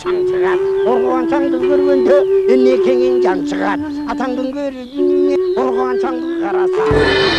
чаң чыгат. Оргуан чаңды көргөндө эмне кеңен жан чыгат. Атаңдын көрүнүне оргуан чаңды караса.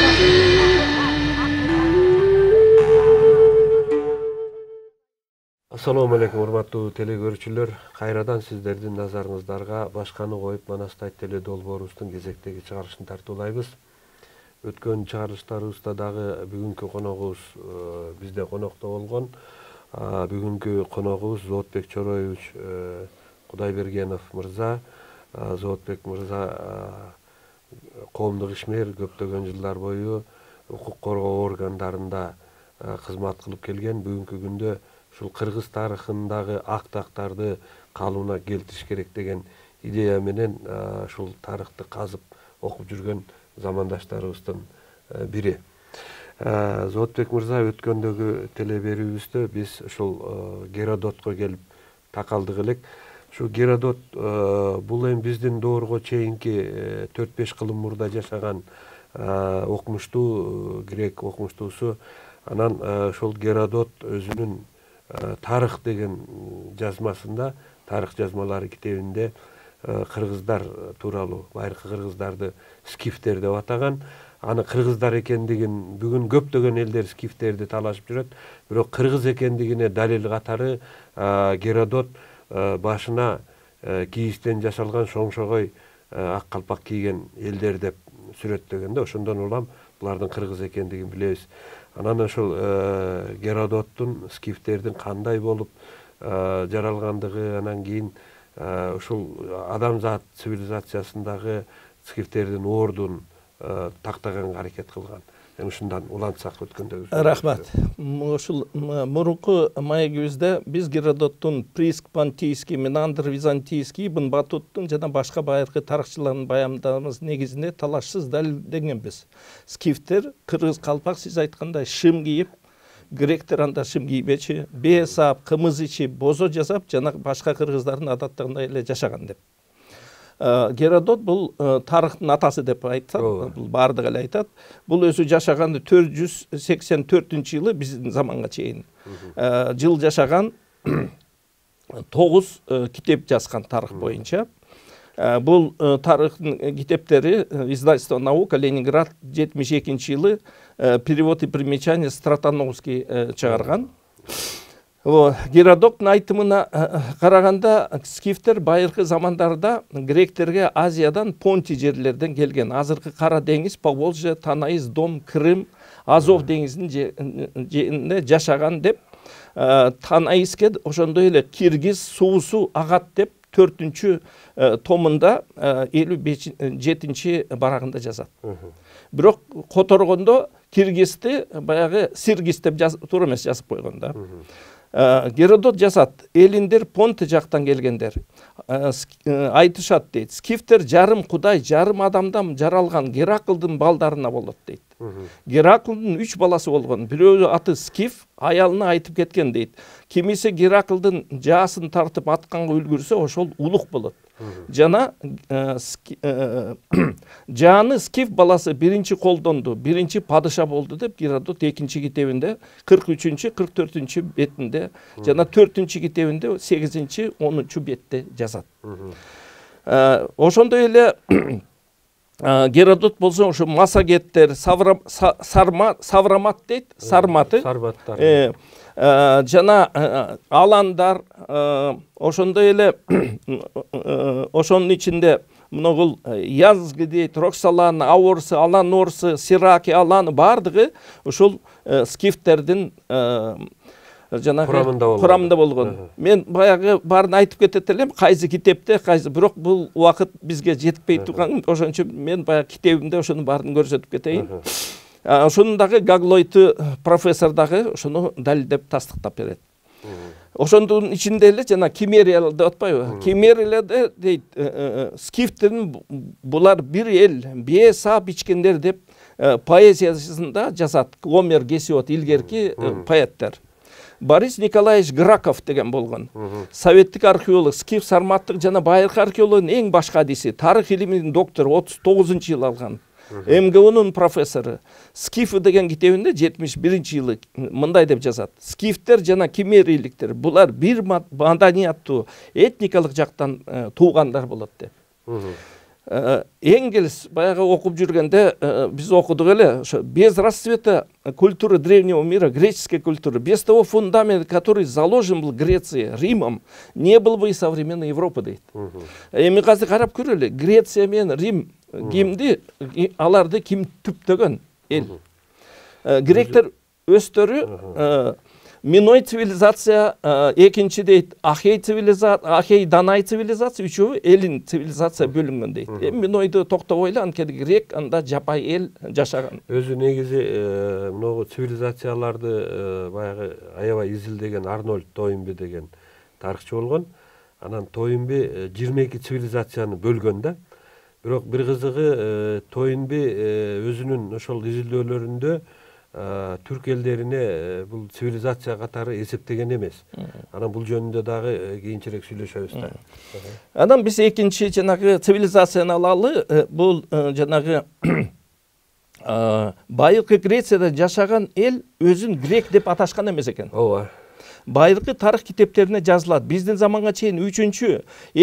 Assalamu alaikum урматтуу телекөрүүчүлөр. Кайрадан сиздердин назарыңыздарга башканы коюп Манастай теле долбоорубуздун кезектеги чыгарылышын тартуулайбыз. Өткөн чыгарылыштарыбызда дагы бүгүнкү коногубуз бизде конокто болгон. Бүгүнкү коногубуз Зоотбек Чороевич Кудайбергенов мырза. Зоотбек мырза коомдук ишмер, көптөгөн жылдар бою укук коргоо органдарында кызмат кылып келген. Бүгүнкү күндө ушул кыргыз тарыхындагы актактарды калыбына келтириш керек деген идея менен ушул тарыхты казып окуп жүргөн замандаштарыбыздын бири. Зоотбек мырза, өткөндөгү теле берүүбүздө биз ушул Геродотко келип такалдык элек. Ушу Геродот бул эми биздин доорго чейинки 4-5 кылым мурда жашаган окумуштуу грек окумуштуусу. Анан ошол Геродот өзүнүн тарых деген жазмасында, тарых жазмалары китебинде кыргыздар тууралуу, байыркы кыргыздарды скифтер деп атаган. Аны кыргыздар экендигин бүгүн көптөгөн элдер скифтерди талашып жүрөт. Бирок кыргыз экендигине далил катары Геродот башына кийизден жасалган шоңшогой ак калпак кийген элдер деп сүрөттөгөн да. Ошондон улам булардын кыргыз экендигин билебиз. Анан ошол Геродоттун скифтердин кандай болуп жаралгандыгы, анан кийин ушул адамзат цивилизациясындагы скифтердин ордун тактаганга аракет кылган. Ушундан улантсак өткөндөгү. Рахмат. Ушул мурунку маегибизде биз Геродоттун Приск Понтийский, Менандр Византийский, Ибн Батуттун жана башка байыркы тарыхчылардын баяндамасы негизинде талашсыз далилдегенбиз. Скифтер кыргыз калпак, сиз айткандай, шым кийип, гректер анда шым кийбечи, бээ саап, кымыз ичип, бозо жасап, жана башка кыргыздардын адаттарындай эле жашаган деп. Геродот бул тарыхтын атасы деп айтат, бул бардык эле айтат. Бул өзү жашаган 484-жылы биздин заманга чейин. Жыл жашаган, 9 китеп жазган тарых боюнча. Бул тарыхтын китептери издательство «Наука», Ленинград, 72-жылы перевод и примечание Стратановский чыгарган. Геродоттун айтымына караганда скифтер байыркы замандарда гректерге Азиядан, Понти жерлерден келген. Азыркы Кара деңиз, Поволжье, Танаис, Дон, Крым, Азов деңизинин жеринде жашаган деп, Танаиске ошондой эле киргиз суусу агат деп 4-чү томунда 57-чи барагында жазат. Бирок которгондо киргизди баягы Сиргиз деп туура эмес жазып койгон да. Геродот жазат, элиндер Понт жактан келгендер. Айтышат дейт. Скифтер жарым кудай, жарым адамдан жаралган Гераклдын балдарына болот дейт. Гераклдын 3 баласы болгон. Бирөө аты Скиф, аялына айтып кеткен дейт. Кимиси Гераклдын жаасын тартып атканга үлгүрсө, ошол улук болот. Жана жааны Скиф баласы биринчи колдонду, биринчи падыша болду деп Геродот 2-чи китебинде 43-чү, 44-чү бетинде, жана 4-чү китебинде 8-чи, 10-чу бетте жазат. Ошондой эле Геродот болсо ошо Массагеттер, Саврамат дейт, Сарматы, жана Аландар, ошондой эле ошонун ичинде многул Язгы дейт, Роксалан, Аорсы, Алан Орсы, Сираки, Аланы бардыгы ушул скифтердин курамында болгон. Мен баягы барын айтып кетет элем, кайсы китепте, кайсы, бирок бул убакыт бизге жетпей турган, ошончо мен баягы китебимде ошонун барын көрсөтүп кетейин. Ошонун дагы Гаглойты профессор дагы ошону далилдеп тастыктап берет. Ошондун ичинде эле жана Кимериялар деп атпайбы? Кимерияларда дейт, скифтердин булар бир эл, бие саап ичкендер деп поэзиясында жазат. Гомер, Гесиод илгерки поэттер. Борис Николаевич Граков деген болгон. Советтик археолог, скиф сарматтык жана байыркы археологдун эң башка адиси, тарых илиминин доктору, 39-жылы алган. МГУнун профессору. Скифы деген китебинде 71-жылы мындай деп жазат. Скифтер жана кимерийликтер булар бир маданияттуу этникалык жактан туугандар болот деп. Энгельс баягы окуп жүргенде биз окудук эле, ошо без расцвета культуры древнего мира, греческой культуры, без того фундамента, который заложен был Грецией, Римом, не было бы и современной Европы дейт. Эми азыр карап көрөлү, Греция менен Рим кимди, аларды ким түптөгөн эл. Гректер өздөрү Миной цивилизация, экинчи дейт, Ахей цивилизация, Ахей Данай цивилизация, үчөө элин цивилизация бөлүнгөн дейт. Минойду токтобой эле, анткени грек, анда жапай эл жашаган. Өзү негизи могу цивилизацияларды баягы аябай изилдеген Арнольд Тойнби деген тарыхчы болгон. Анан Тойнби 22 цивилизацияны бөлгөн да. Бирок бир кызыгы Тойнби өзүнүн ошол изилдөөлөрүндө түрк элдерине бул цивилизация катары эсептеген эмес. Анан бул жөнүндө дагы кийинчерээк сүйлөшөбүз да. Анан биз экинчи жанагы цивилизацияны алалы, бул жанагы байыркы Грецияда жашаган эл өзүн грек деп аташкан эмес экен. Ооба. Байыркы тарых китептерине жазылат. Биздин заманга чейин 3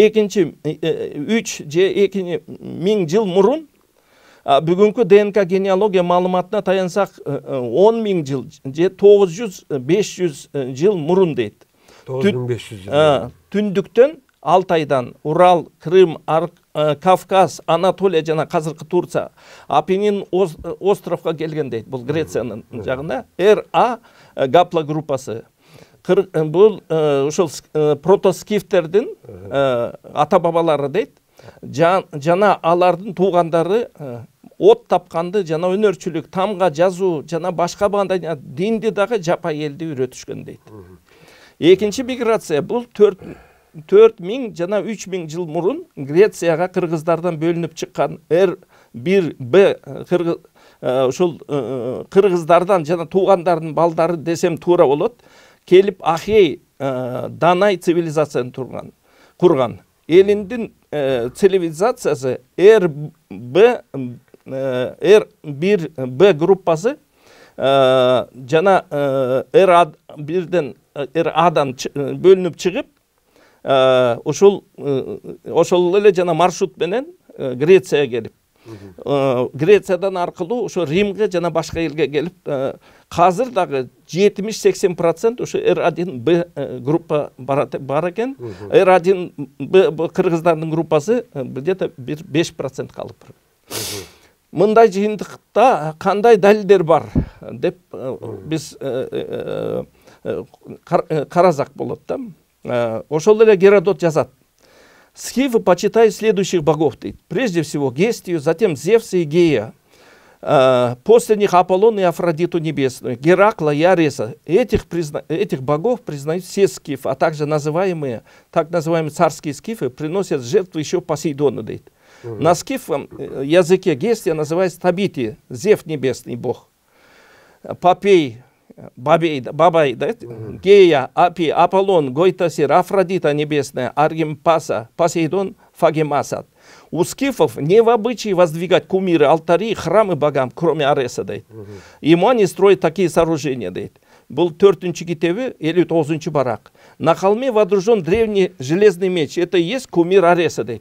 же 2000 жыл мурун бүгүнкү ДНК генеалогия маалыматына таянсак 10.000 жыл же 900-500 жыл мурун дейт. 9500 жыл. Түндүктөн Алтайдан, Урал, Крым, Кавказ, Анатолия жана азыркы Турция, Апеннин островго келген дейт. Бул Грециянын жагында РА гаплогруппасы. Бул ошол протоскифтердин ата бабалары дейт. Жана алардын туугандары от тапканды жана өнөрчүлүк, тамга жазуу жана башка бандай динди дагы жапай элди үйрөтүшкөн дейт. Экинчи миграция бул 4000 жана 3000 жыл мурун Грецияга кыргыздардан бөлүнүп чыккан Р1Б ошол кыргыздардан жана туугандардын балдары десем туура болот. Келип Ахей Данай цивилизацияны курган. Элиндин цивилизациясы Р1Б группасы жана Р1ден Р-дан бөлүнүп чыгып, ошол эле жана маршрут менен Грецияга келип, Грециядан аркылуу ошо Римге жана башка элге келип, азыр дагы 70-80% ошо Р1Б группа бар экен. Р1Б кыргыздардын группасы где-то 5% калып. Мындай жыйынтыкта кандай далилдер бар деп биз карасак болот да. Ошол эле Геродот жазат. Скифы почитают следующих богов. Прежде всего Гестию, затем Зевса и Гея. После них Аполлон и Афродиту Небесную, Геракла и Ареса. Этих богов признают все скифы, а также так называемые царские скифы приносят жертву еще Посейдону. На скифом языке Гестия называется Табити, Зев небесный бог. Попей, Бабай, да? Гея, Апи, Аполлон, Гойтасир, Афродита небесная, Аргимпаса, Посейдон, Фагемасат. У скифов не в обычае воздвигать кумиры, алтари, храмы богам, кроме Ареса, дейт. Ему они строят такие сооружения, дейт. Был 4-й китеби, или 9-й барак. На холме водружен древний железный меч. Это и есть кумир Ареса, дейт.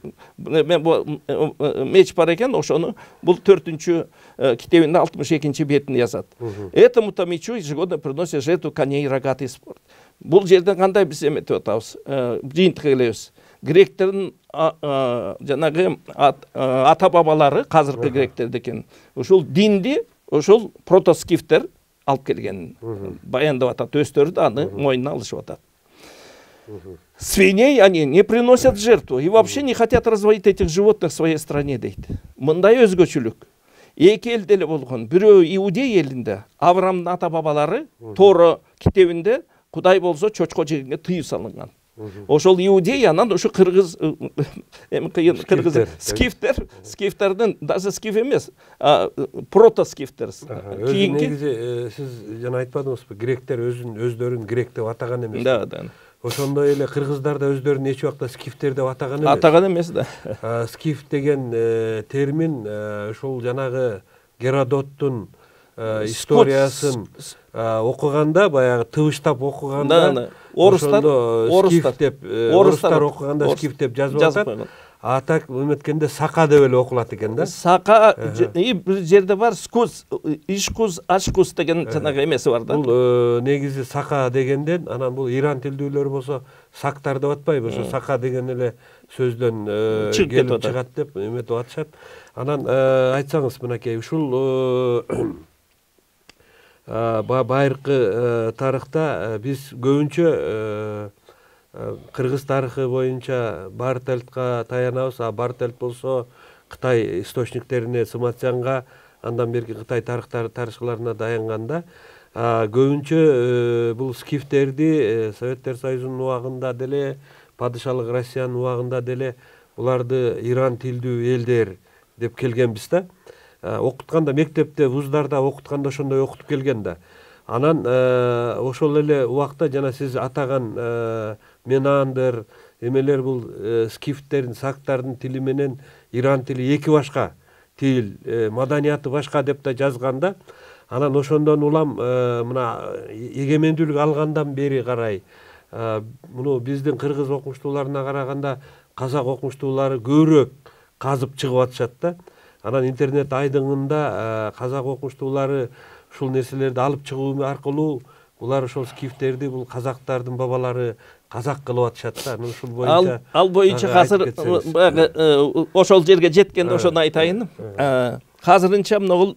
Меч бар экен, ошону был 4-й китебинде 62-чи бетин yazат. Этому-то мечу ежегодно приносят жертву коней и рогатый спорт. Бул жерден кандай биз эметип атабыз, жыйынтык элебиз. Гректердин жанагы ата бабалары, азыркы гректерди экен. Ошол динди, ошол протоскифтер алып келген. Баяндап атат, өздөрү да аны мойнуна алышып атат. Свиней они не приносят жертву и вообще не хотят разводить этих животных в своей стране, дейт. Мындай өзгөчөлүк. Эки эл деле болгон. Бирөө Иудей элинде, Авраамдын ата бабалары Торо китебинде Кудай болсо чочко жегенге тыюу салынган. Ошол Иудей, анан ошо кыргыз скифтердин, даже скиф эмес, протоскифтер. Негизи сиз жана айтпадыңызбы, гректер өздөрүн грек деп атаган эмес. Да. Ошондой эле кыргыздар да өздөрүн эч убакта скифтер деп атаган эмес. Атаган эмес да. Скиф деген термин ушул жанагы Геродоттун историясын окуганда, баягы тыбыштап окуганда, орустар деп окуганда скиф деп жазып атат. А так эметкенде сака деп эле окулат экен да. Сака бир жерде бар, скус, ишкус, ашкус деген жанагы эмеси бар да. Бул негизи сака дегенден, анан бул иран тилдүүлөр болсо сактар деп атпайбы, ошо сака деген эле сөздөн келип чыгат деп эметип атышат. Анан айтсаңыз мынакей ушул байыркы тарыхта биз көбүнчө кыргыз тарыхы боюнча Бартельдка таянабыз. Бартельд болсо Кытай источниктерине, Сыматянга, андан берки Кытай тарыхчыларына даянганда көбүнчө бул скифтерди Советтер Союзунун убагында деле, падышалык Россиянын убагында деле буларды иран тилдүү элдер деп келгенбиз да. Окутканда, мектепте, вуздарда окутканда ошондой окутуп келген да. Анан ошол эле убакта жана сиз атаган Менандер эмелер бул скифтердин, сактардын тили менен иран тили эки башка тил, маданияты башка деп да жазганда, анан ошондон улам мына эгемендүүлүк алгандан бери карай муну биздин кыргыз окумуштууларына караганда казак окумуштуулары көбүрөөк казып чыгып атышат да. Анан интернет айдыңында казак окумуштуулары ушул нерселерди алып чыгуу аркылуу булар ошол скифтерди бул казактардын бабалары казак кылып атышат да. Анан ушул боюнча ал боюнча азыр баягы ошол жерге жеткенде ошону айтайын. Азырынча мынагул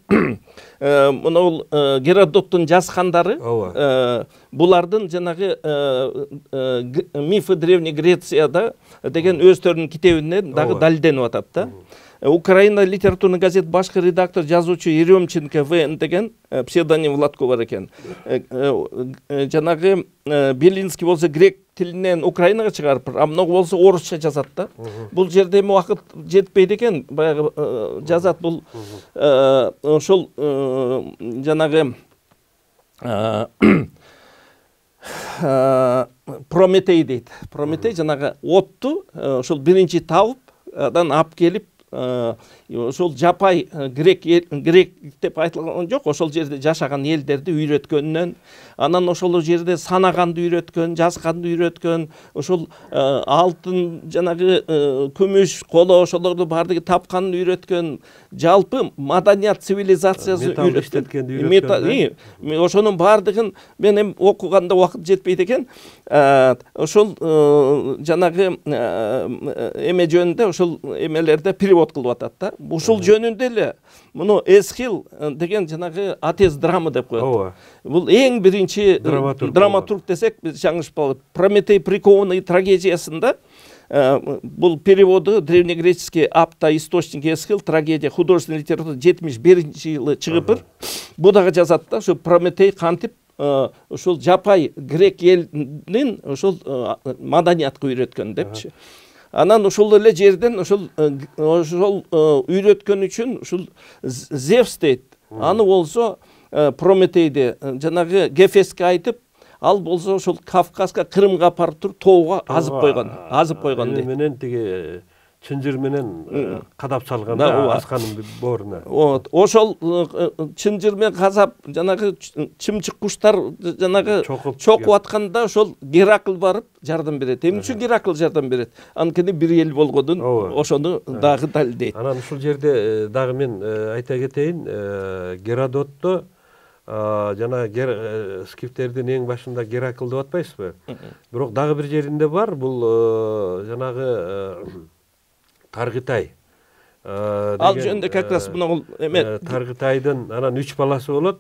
Геродоттун жазгандары булардын жанагы мифы Древней Грецияда деген өздөрүнүн китебинен дагы далилденип атат да. Украина литературный газет башкы редактор жазуучу Еремченко В деген псевдоним Владко бар экен. Жанагы Белинский болсо грек тилинен Украинага чыгарып, много болсо орусча жазат да. Бул жерде эми убакыт жетпейт экен, баягы жазат бул ошол жанагы Прометей дейт. Прометей жанагы отту ошол биринчи табып, адан ап келип ошол жапай грек деп айтылган жок, ошол жерде жашаган элдерди үйрөткөнүнөн, анан ошол жерде санаганды үйрөткөн, жазганды үйрөткөн, ошол алтын жанагы күмүш, коло ошолорду бардыгы тапканын үйрөткөн, жалпы маданият цивилизациясын үйрөткөн. Ошонун бардыгын мен эми окуганда убакыт жетпейт экен. Ошол жанагы эме жөнүндө ошол эмелерде перевод кылып атат да. Ушул жөнүндө эле муну Эсхил деген жанагы атез драма деп коет. Бул эң биринчи драматург десек биз жаңылышпалып. Прометей прикованный трагедиясында бул переводу древнегреческий апта источник Эсхил трагедия художественной литературы 71-жылы чыгып, бу дагы жазат да, ошо Прометей кантип ошол жапай грек элинин ошол маданиятка үйрөткөн депчи. Анан ошол эле жерден ошол үйрөткөн үчүн ушул Зевс дейт. Аны болсо Прометейди жанагы Гефеске айтып, ал болсо ошол Кавказга, Крымга апарып туруп тоого азып койгон дейт. Менен тиги чынжыр менен кадап салган да асканын бооруна. Ошол чынжыр менен казап жанагы чымчык куштар жанагы чокуп атканда ошол Геракл барып жардам берет. Эмне үчүн Геракл жардам берет? Анткени бир эл болгонун ошону дагы далилдейт. Анан ушул жерде дагы мен айта кетейин, Геродотто жана скифтердин эң башында Геракл деп атпайсызбы? Бирок дагы бир жеринде бар, бул Таргытай. Ал жөнүндө как раз мына эме Таргытайдын анан 3 баласы болот.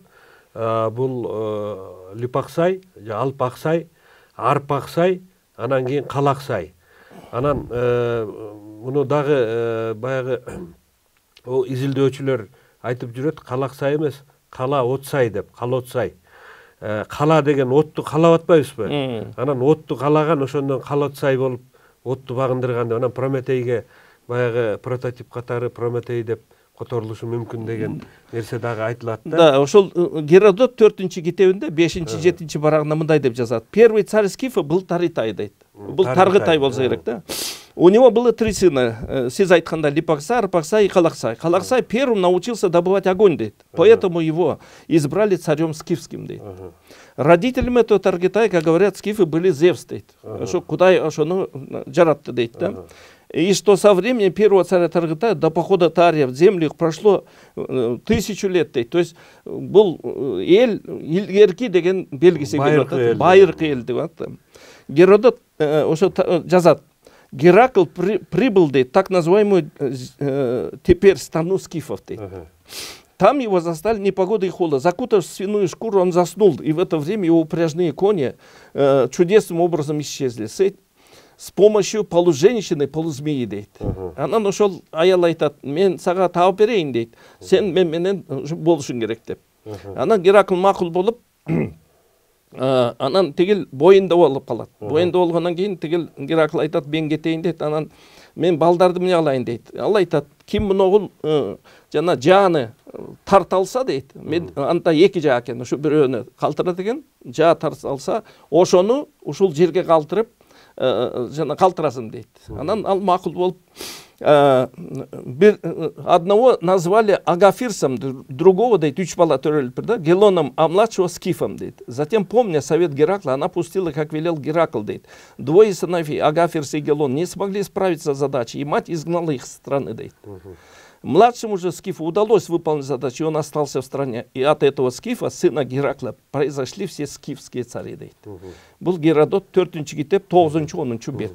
Бул Липаксай, Алпаксай, Арпаксай, анан кийин Калаксай. Анан муну дагы баягы изилдөөчүлөр айтып жүрөт, Калаксай эмес, Кала Отсай деп, Калотсай. Кала деген отту калап атпайбызбы? Анан отту калаган, ошондон Калотсай болуп отту багындырган деп, анан Прометейге баягы прототип катары Прометей деп которулушу мүмкүн деген нерсе дагы айтылат да. Да, ошол Геродот 4-чү китебинде 5-7 барагында мындай деп жазат. Первый царь скифов был Таритай дейт. Бул Таргытай болсо керек да. У него было 3 сына. Сиз айтканда Липаксай, Арпаксай и Калаксай. Калаксай первым научился добывать огонь дейт. Поэтому его избрали царем скифским дейт. Родителями этого Таргытая, как говорят, скифы были Зевс дейт. Ошо Кудай ошону жаратты дейт да. И что со времени первого царя Таргытая до похода Тария в землю их прошло 1000 лет дейт. То есть был эл илгерки деген белгиси келип, байыркы эл деп атты. Геродот ошо жазат. Геракл прибыл дейт, так называемую теперь страну скифов дейт. Там его застали непогода и холод. Закутав в свиную шкуру, он заснул, и в это время его упряжные кони чудесным образом исчезли. С помощью полуженщины, полузмеи дейт. Анан ошол аял айтат, мен сага таап берейин дейт. Сен менен болушуң керек деп. Анан Геракл макул болуп, анан тигил боюнда болуп калат. Боюнда болгондон кийин тигил Геракл айтат, мен кетейин дейт. Анан мен балдарды эмне алайын дейт. Ал айтат, ким муногул жана жааны тарта алса дейт. Мен анда 2 жаа экен, ушу бирөөнү калтырат экен. Жаа тарта алса, ошону ушул жерге калтырып жана калтырасың дейт. Анан ал макул болуп, одного назвали Агафирсом, другого дейт 3 бала төрөлүп да, Гелоном, а младшего Скифом дейт. Затем, помня совет Геракла, она пустила, как велел Геракл дейт. 2 сыновей, Агафирс и Гелон, не смогли справиться с задачей, и мать изгнала их с страны дейт. Младшему же Скифу удалось выполнить задачу, и он остался в стране. И от этого Скифа, сына Геракла, произошли все скифские цари дейт. Был Геродот 4-чү китеп 9-10-чу бет.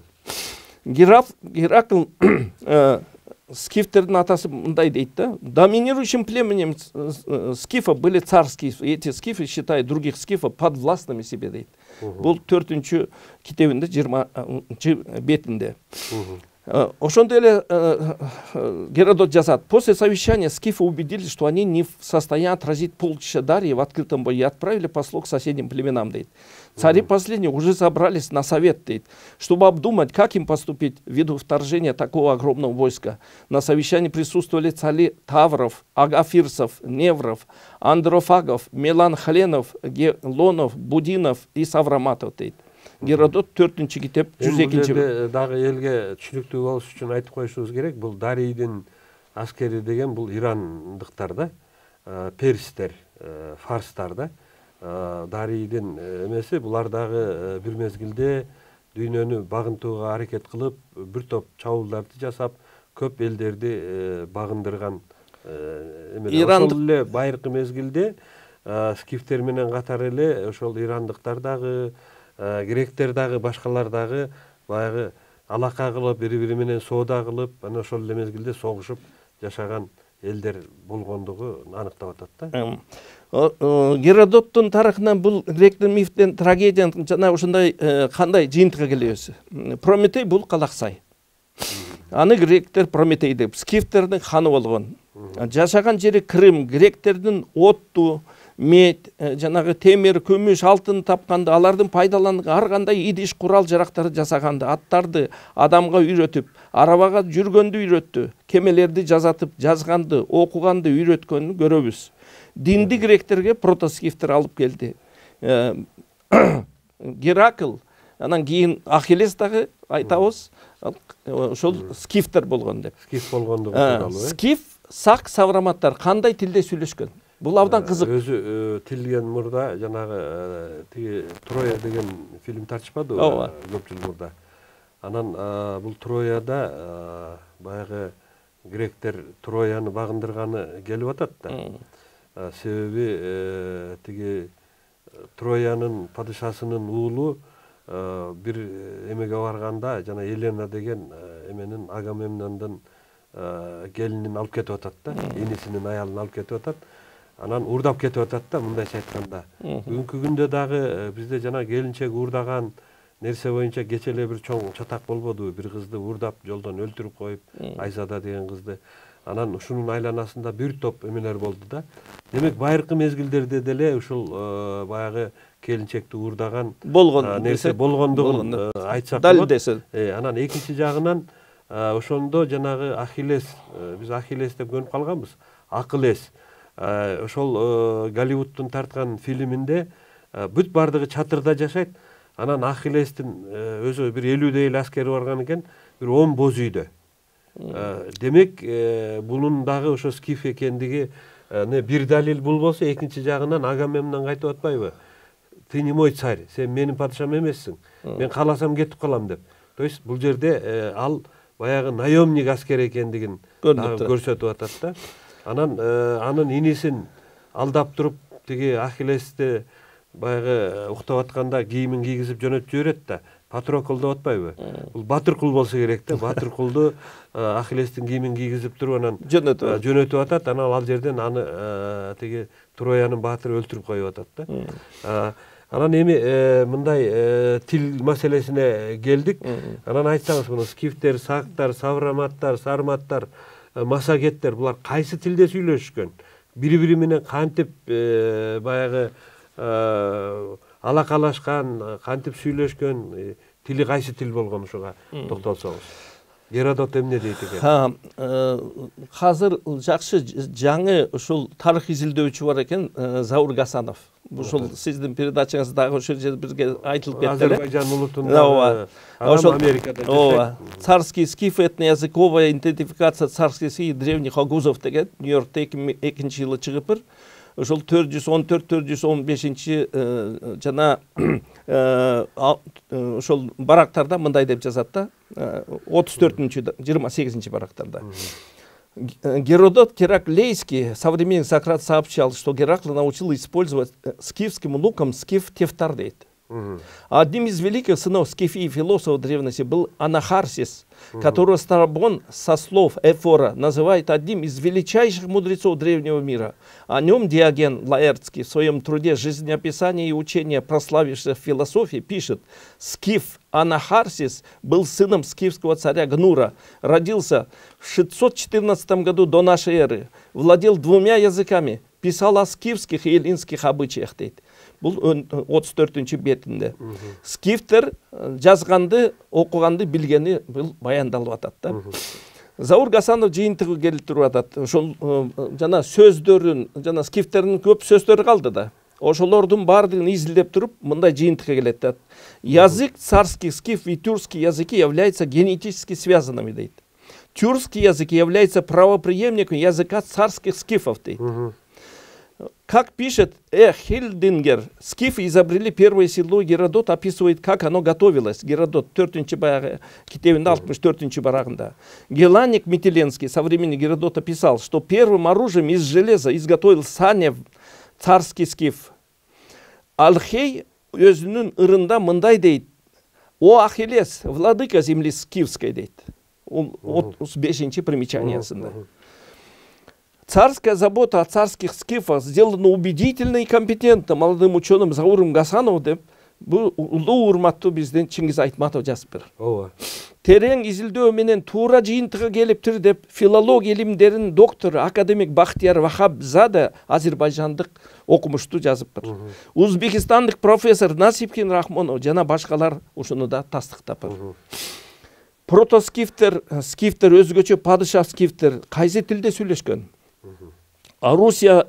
Геракл скифтердин атасы мындай дейт да. Доминирующим племенем скифов были царские. Эти скифы считают других скифов подвластными себе дейт. Был 4-чү китебинде 20-чы бетинде. Ошондой эле Геродот жазат. После совещания скифы убедились, что они не в состоянии отразить полчища Дарьи в открытом бою и отправили послов к соседним племенам дейт. Цари последние уже собрались на совет дейт, чтобы обдумать, как им поступить ввиду вторжения такого огромного войска. На совещании присутствовали цари Тавров, Агафирсов, Невров, Андрофагов, Меланхленов, Гелонов, Будинов и Савраматов дейт. Геродот 4-чү китеп 102-чи. Дагы элге түшүнүктүү болуш үчүн айтып коюшубуз керек. Бул Дарийдин аскери деген бул ирандыктар да, перстер, фарстар да. Дарийдин эмеси булар дагы бир мезгилде дүйнөнү багынтууга аракет кылып, бир топ чабуулдарды жасап, көп элдерди багындырган ошол эле байыркы мезгилде скифтер менен катар эле ошол ирандыктар дагы, гректер дагы, башкалар дагы баягы алака кылып, бири-бири менен соода кылып, анан ошол эле мезгилде согушуп жашаган элдер болгондугу аныктап атат да. Геродоттун тарыхынан бул гректер мифтен трагедиянын жана ушундай кандай жыйынтыгы келебиз. Прометей бул Калаксай. Аны гректер Прометей деп, скифтердин ханы болгон. Жашаган жери Крым, гректердин отту, мед, жанагы темир, күмүш, алтын тапканды, алардын пайдаланган ар кандай идиш курал жарактарды жасаганды, аттарды адамга үйрөтүп, арабага жүргөндү үйрөттү, кемелерди жазатып, жазганды, окуганды үйрөткөнүн көрөбүз. Динди гректерге протоскифтер алып келди. Геракл, анан кийин Ахиллес дагы айтабыз, ошол скифтер болгон деп. Скиф болгондугу тууралуу. Скиф, сак, савраматтар кандай тилде сүйлөшкөн? Бул абдан кызык. Өзү тилген мурда жанагы тиги Троя деген фильм тартышпадыбы көп жыл мурда. Анан бул Трояда баягы гректер Трояны багындырганы келип атат да. Себеби тиги Троянын падышасынын уулу бир эмеге барганда жана Елена деген эменин Агамемнондун келинин алып кетип атат да, энисинин аялын алып кетип атат. Анан уурдап кетип атат да, мындайча айтканда. Бүгүнкү күндө дагы бизде жана келинчек уурдаган нерсе боюнча кече эле бир чоң чатак болбодубу? Бир кызды уурдап жолдон өлтүрүп коюп, Айзада деген кызды. Анан ушунун айланасында бир топ эмелер болду да. Демек байыркы мезгилдерде деле ушул баягы келинчекти уурдаган болгон нерсе болгондугун айтсак болот. Анан экинчи жагынан ошондо жанагы Ахиллес, биз Ахиллес деп көнүп калганбыз, акыл эс. Ошол Голливудтун тарткан фильминде бүт бардыгы чатырда жашайт. Анан Ахиллестин өзү бир 50 эле аскери барган экен, бир 10 боз үйдө. Демек, бунун дагы ошо скиф экендиги бир далил бул болсо, экинчи жагынан Агамемнон кайтып атпайбы? Ты не мой царь, сен менин падышам эмессиң. Мен кааласам кетип калам деп. То есть бул жерде ал баягы наемник аскер экендигин көрсөтүп атат да. Анан анын инисин алдап туруп тиги Ахиллести баягы уктап атканда кийимин кийгизип жөнөтүп жиберет да. Патрокл деп атпайбы? Бул батыр кул болсо керек да. Батыр кулду Ахиллестин кийимин кийгизип туруп анан жөнөтүп атат. Анан ал жерден аны тиги Троянын баатыры өлтүрүп коюп атат да. Анан эми мындай тил маселесине келдик. Анан айтсаңыз, муну скифтер, сактар, савраматтар, сарматтар, массагеттер булар кайсы тилде сүйлөшкөн? Бири-бири менен кантип баягы алакалашкан, кантип сүйлөшкөн, тили кайсы тил болгон, ошого токтолсоңуз. Геродот эмне дейт экен? Азыр жакшы жаңы ушул тарых изилдөөчү бар экен, Заур Гасанов. Ушул сиздин передачаңыздагы ошол жерде бизге айтылып кетти. Азербайжан улутунда, Америкада жашайт. Царский скиф, этноязыковая идентификация царских и древних агузов деген Нью-Йоркте 2002 жылы чыгып, ошол 414-415 жана ошол барактарда мындай деп жазат да, 34-28 барактарда. Геродот Гераклейский, современник Сократ, сообщал, что Геракл научил использовать скифским луком скиф Тефтар дейт. Одним из великих сынов Скифии философов древности был Анахарсис, которого Страбон со слов Эфора называет одним из величайших мудрецов древнего мира. О нем Диоген Лаэртский в своем труде «Жизнеописание и учение прославившихся в философии» пишет: «Скиф Анахарсис был сыном скифского царя Гнура, родился в 614 году до нашей эры, владел 2 языками, писал о скифских и эллинских обычаях». Дейт. Бұл 34-ші бетінде. Скифтер жазғанды, оқығанды білгені бұл баяндалып атат. Заур Гасанов жиынтығы келтіріп атат. Ошол жана сөздөрүн, жана скифтердин көп сөздөрү калды да. Ошолордун бардыгын изилдеп туруп, мындай жиынтыққа келет. Язык царский, скиф и тюркский языки являются генетически связанными, дейт. Тюркский язык является правопреемником языка царских скифов, дейт. Как пишет Хильдингер, скифы изобрели первое седло. Геродот описывает, как оно готовилось. Геродот 4-ші баяғы китебінде 64-ші барағында. Геланик Метеленский, современник Геродота, писал, что первым оружием из железа изготовил Санев, царский скиф. Алхей өзінің ырында мындай дейт: «О Ахиллес, владыка земли скифской», дейт. 35-ші примечаниясында. Царская забота о царских скифах сделана убедительно и компетентно молодым ученым Зауром Гасановым деп улуу урматтуу бизден Чингиз Айтматов жазып бер. Терең изилдөө менен туура жыйынтыгы келиптир деп филология илимдеринин доктору академик Бахтияр Вахабзада азербайжандык окумуштуу жазып бер. Узбекистандык профессор Насипкин Рахмонов жана башкалар ушуну да тастыктап бер. Протоскифтер, скифтер, өзгөчө падыша скифтер кайсы тилде сүйлөшкөн? Русия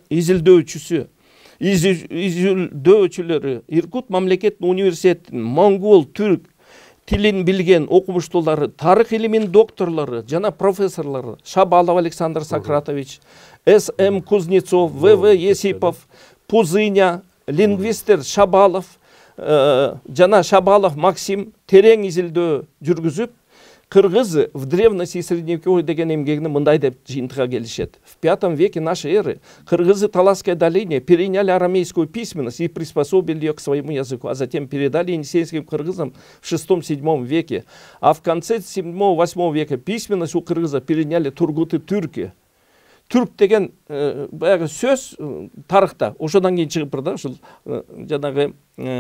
изилдөөчүлөрү Иркут мамлекеттик университетинин моңгол, түрк тилин билген окумуштуулары, тарых илиминин докторлору жана профессорлору Шабалов Александр Сократович, С.М. Кузнецов, В.В. Есипов, Пузыня, лингвисттер Шабалов жана Шабалов Максим терең изилдөө жүргүзүп, кыргыз в древности и средневековье деген эмгегине мындай деп жыйынтыга келишет. В V веке нашей эры кыргызы Таласской долине переняли арамейскую письменность и приспособили ее к своему языку, а затем передали енисейским кыргызам в VI-VII веке. А в конце VII-VIII века письменность у кыргыза переняли тургуты-түрки. Түрк деген баягы сөз тарыхта ошодан кийин чыгып барды, ушул жанагы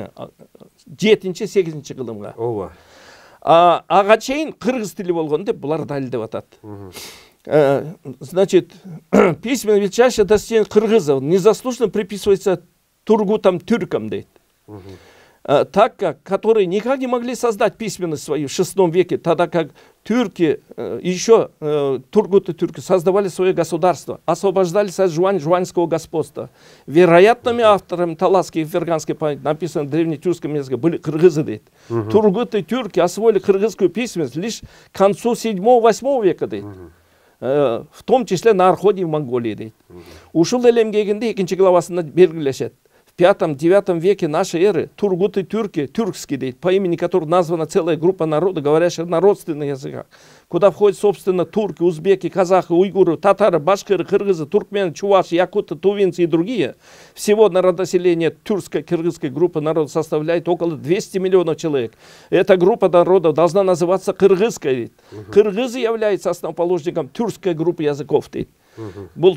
7-8 кылымга. Ооба. Ага чейин кыргыз тили болгон деп булар далилдеп атат. Значит, письменно величайшее достижение кыргызов незаслуженно приписывается тургутам, тюркам, дейт. так как, которые никак не могли создать письменность свою в VI веке, тогда как турки, еще тургуты-тюрки создавали свое государство, освобождались от жуанского господства. Вероятными авторами таласской и ферганской памяти, написано в древнетюркском языке, были кыргызы, дейді. Тургуты-тюрки освоили кыргызскую письменность лишь к концу VII-VIII века, дейді. В том числе на Арходе и в Монголии, дейді. Ушул элемгегенде 2 главасында белгилешет. В V-IX веке нашей эры тургуты-тюрки, тюркские, дейді, по имени которых названа целая группа народа, говорящих на родственных языках, куда входят, собственно, турки, узбеки, казахи, уйгуры, татары, башкиры, кыргызы, туркмены, чуваши, якуты, тувинцы и другие. Всего народонаселение тюркской, кыргызской группы народа составляет около 200 миллионов человек. Эта группа народов должна называться кыргызской, дейді. Кыргызы являются основоположником тюркской группы языков, дейді. Бұл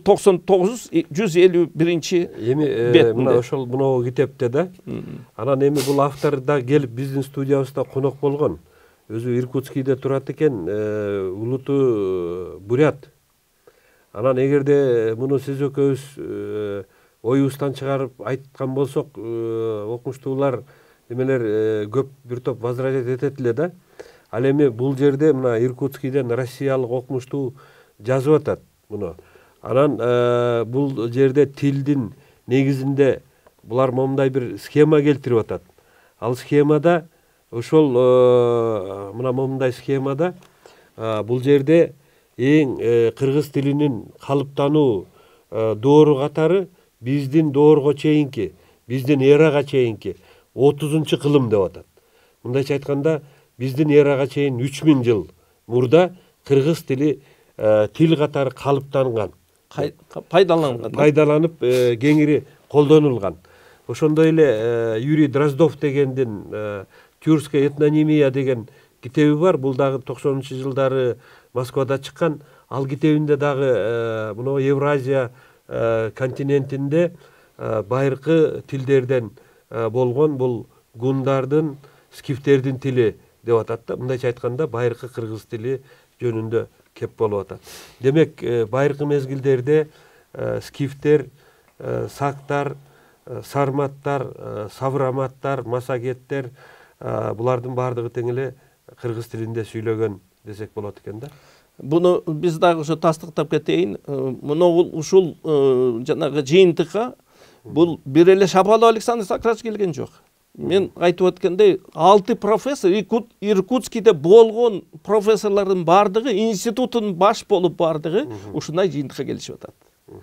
99-151 Эми ошол мына китепте да. Анан эми бул автор да келип биздин студиябызда конок болгон. Өзү Иркутскийде турат экен, улуту бурят. Анан эгерде муну сиз экөөбүз оюбуздан чыгарып айткан болсок, окумуштуулар эмелер көп бир топ возражать этет эле да. Ал эми бул жерде мына Иркутскийден россиялык окумуштуу жазып атат. Анан бул жерде тилдин негизинде булар момундай бир схема келтирип атат. Ал схемада ошол мына момундай схемада бул жерде эң кыргыз тилинин калыптануу доору катары биздин доорго чейинки, биздин эрага чейинки 30 кылым деп атат. Мындайча айтканда биздин эрага чейин 3000 жыл мурда кыргыз тили тил катары калыптанган, пайдаланып кеңири колдонулган. Ошондой эле Юрий Дроздов дегендин «Тюркская этнонимия» деген китеби бар. Бул дагы 90-жылдары Москвада чыккан. Ал китебинде дагы мына Евразия континентинде байыркы тилдерден болгон бул гундардын, скифтердин тили деп атат да. Мындайча айтканда байыркы кыргыз тили жөнүндө кеп болуп атат. Демек, байыркы мезгилдерде скифтер, сактар, сарматтар, савраматтар, масагеттер, булардын бардыгы тең эле кыргыз тилинде сүйлөгөн десек болот экен да. Буну биз дагы ошо тастыктап кетейин. Муну ушул жанагы жыйынтыкка бул бир эле Шапалов Александр Сократович келген жок. Мен айтып өткендей 6 профессор Иркутскийде болгон профессорлордун бардыгы, институттун баш болуп бардыгы ушундай жыйынтыкка келишип атат.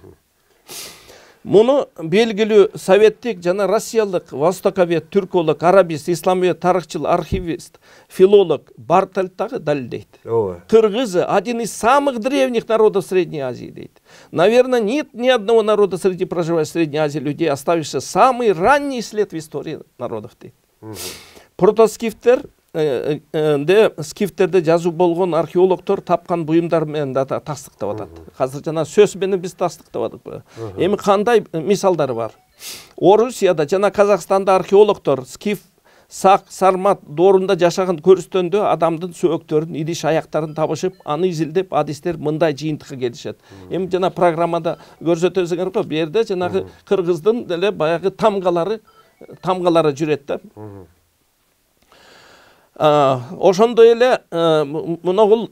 Муну белгилүү советтик жана россиялык востоковед, түрколог, арабист, исламовед, тарыхчыл, архивист, филолог Бартольд дагы далилдейт. Кыргызы один из самых древних народов Средней Азии, дейт. Наверное, нет ни одного народа среди проживающих в Средней Азии людей, оставившего самый ранний след в истории народов, дейт. Протоскифтер скифтерде жазуу болгон археологдор тапкан буюмдар менен да тастыктап атат. Азыр жана сөз менен биз тастыктап атат. Эми кандай мисалдары бар? Орусияда жана Казакстанда археологдор скиф, сак, сармат доорунда жашаган көрүстөндө адамдын сөөктөрүн, идиш аяктарын табышып, аны изилдеп, адистер мындай жыйынтыкка келишет. Эми жана программада көрсөтөсүңөр го, бу жерде жанагы кыргыздын эле баягы тамгалары жүрөт да. Ошондой эле мунагул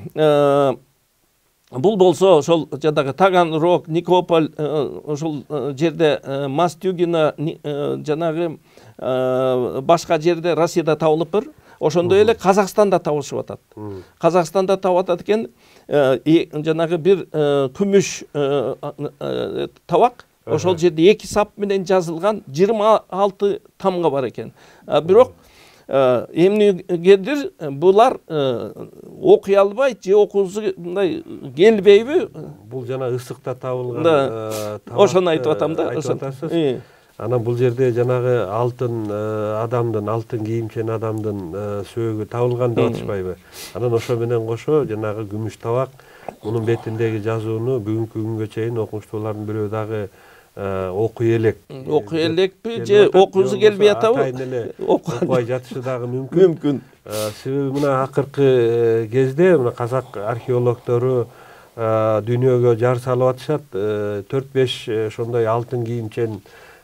бул болсо ошол жадагы Таганрог, Никополь, ошол жерде Мастюгина жанагы башка жерде Россияда табылыптыр. Ошондой эле Казакстанда табылышып атат. Казакстанда табылып атат экен, жанагы бир күмүш табак. Ошол жерде 2 сап менен жазылган 26 тамга бар экен. Бирок эмнегедир булар окуй албайт же окуусу мындай келбейби? Бул жана ысыкта табылган. Ошону айтып атам да. Анан бул жерде жанагы алтын адамдын, алтын кийимчен адамдын сөөгү табылган деп атышпайбы? Анан ошо менен кошо жанагы күмүш табак, мунун бетиндеги жазууну бүгүнкү күнгө чейин окумуштуулардын бирөө дагы окуй элекпи же окуусу келбей атабы? Окубай жатышы дагы мүмкүн. Себеби мына акыркы кезде мына казак археологдору дүйнөгө жар салып атышат. 4-5 ошондой алтын кийимчен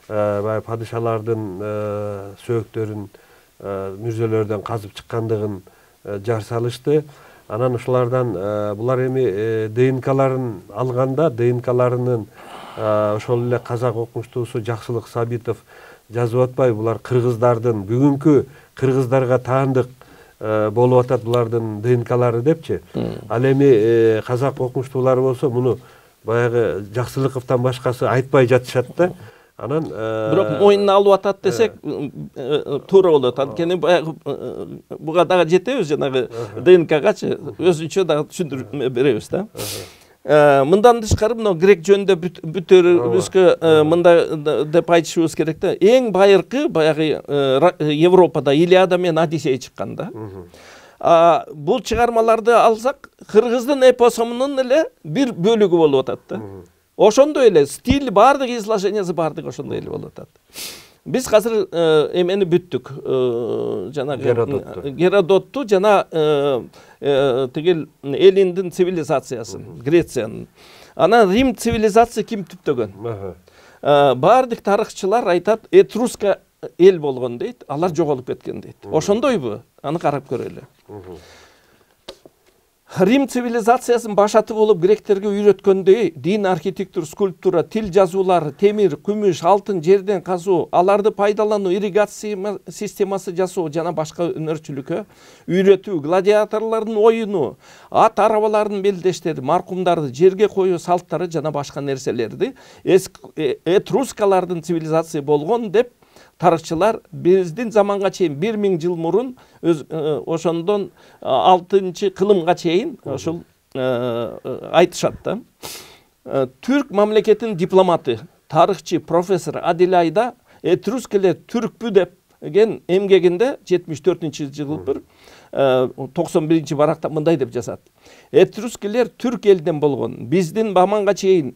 баягы падышалардын сөөктөрүн мүрзөлөрдөн казып чыккандыгын жар салышты. Анан ушулардан булар эми ДНКларын алганда, ДНКларынын ошол эле казак окумуштуусу Жакшылык Сабитов жазып атпайбы, булар кыргыздардын, бүгүнкү кыргыздарга таандык болуп атат булардын ДНКлары депчи. Ал эми казак окумуштуулары болсо муну баягы Жакшылыковдон башкасы айтпай жатышат да. Анан бирок мойнуна алып атат десек туура болот. Анткени баягы буга дагы жетебиз, жанагы ДНКгачы өзүнчө дагы түшүндүрүп беребиз да. Мындан тышкары мына грек жөнүндө бүтөрүбүзгө мындай деп айтышыбыз керек да. Эң байыркы баягы Европада Илиада менен Одиссей чыккан да. Бул чыгармаларды алсак, кыргыздын эпосунун эле бир бөлүгү болуп атат да. Ошондой эле стиль бардык, изложениясы бардык ошондой эле болуп атат. Биз азыр эмени бүттүк. Жанагы Геродотту жана тигил Эллиндин цивилизациясын, Грециянын. Анан Рим цивилизация ким түптөгөн? Бардык тарыхчылар айтат, Этруска эл болгон дейт, алар жоголуп кеткен дейт. Ошондойбу? Аны карап көрөлү. Рим цивилизациясын башаты болуп гректерге үйрөткөндөй дин, архитектура, скульптура, тил жазуулар, темир, күмүш, алтын, жерден казуу, аларды пайдалануу, ирригация системасы жасоо жана башка өнөрчүлүккө үйрөтүү, гладиаторлордун оюну, ат арабалардын белдештери, маркумдарды жерге коюу салттары жана башка нерселерди этрускалардын цивилизация болгон деп тарыхчылар биздин заманга чейин 1000 жыл мурун ошондон 6 кылымга чейин ошол айтышат да. Түрк мамлекетинин дипломаты, тарыхчы, профессор Адилайда Этрускелер түркпү деген эмгегинде 74-жылы бир 91-баракта мындай деп жазат. Этрускелер түрк элден болгон. Биздин заманга чейин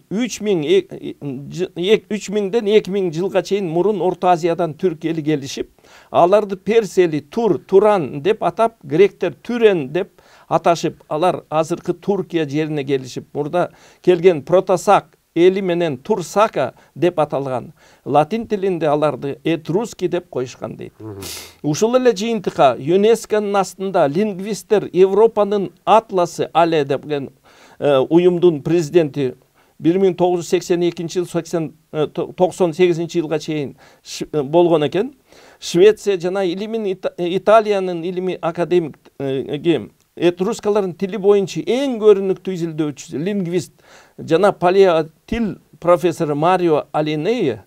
3000ден 2000 жылга чейин мурун Орто Азиядан түрк эли келишип, аларды персели, туран деп атап, гректер түрен деп аташып, алар азыркы Туркия жерине келишип, мурда келген протосак эли менен Турсака деп аталган. Латин тилинде аларды этруски деп коюшкан дейт. Ушул эле жыйынтыкка ЮНЕСКОнун астында лингвисттер Европанын атласы Але деген уюмдун президенти 1982 98 жылга чейин болгон экен. Швеция жана Италиянын илимий академиги этрускалардын тили боюнча эң көрүнүктүү изилдөөчүсү, лингвист жана палеотил профессору Марио Алинея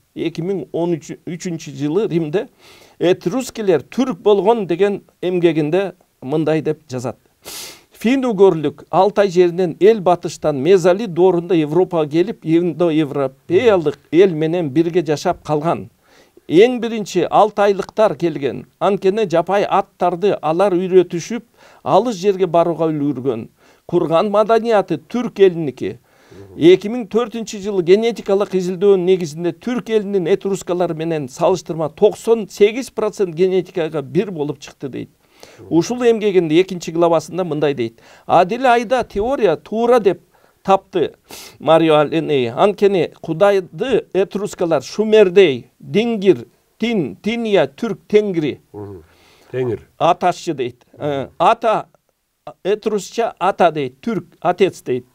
2013 жылы Римде этрускелер түрк болгон деген эмгегинде мындай деп жазат. Фин-угорлук Алтай жеринен эл батыштан мезолит доорунда Европага келип, индоевропеялык эл менен бирге жашап калган. Эң биринчи алтайлыктар келген. Анткени жапай аттарды алар үйрөтүшүп, алыс жерге барууга үлгүргөн. Курган маданияты түрк элиники. 2004 жылы генетикалык изилдөөнүн негизинде түрк элинин этрускалар менен салыштырма 98% генетикага бир болуп чыкты дейт. Ушул эмгегинде 2-главасында мындай дейт. Адилайда теория туура деп тапты Марио Алиней. Анткени Кудайды этрускалар Шумердей, Дингир, Тиния, түрк тенгри. Теңир. Аташчы дейт. Ата этрусча ата дейт, түрк атец дейт.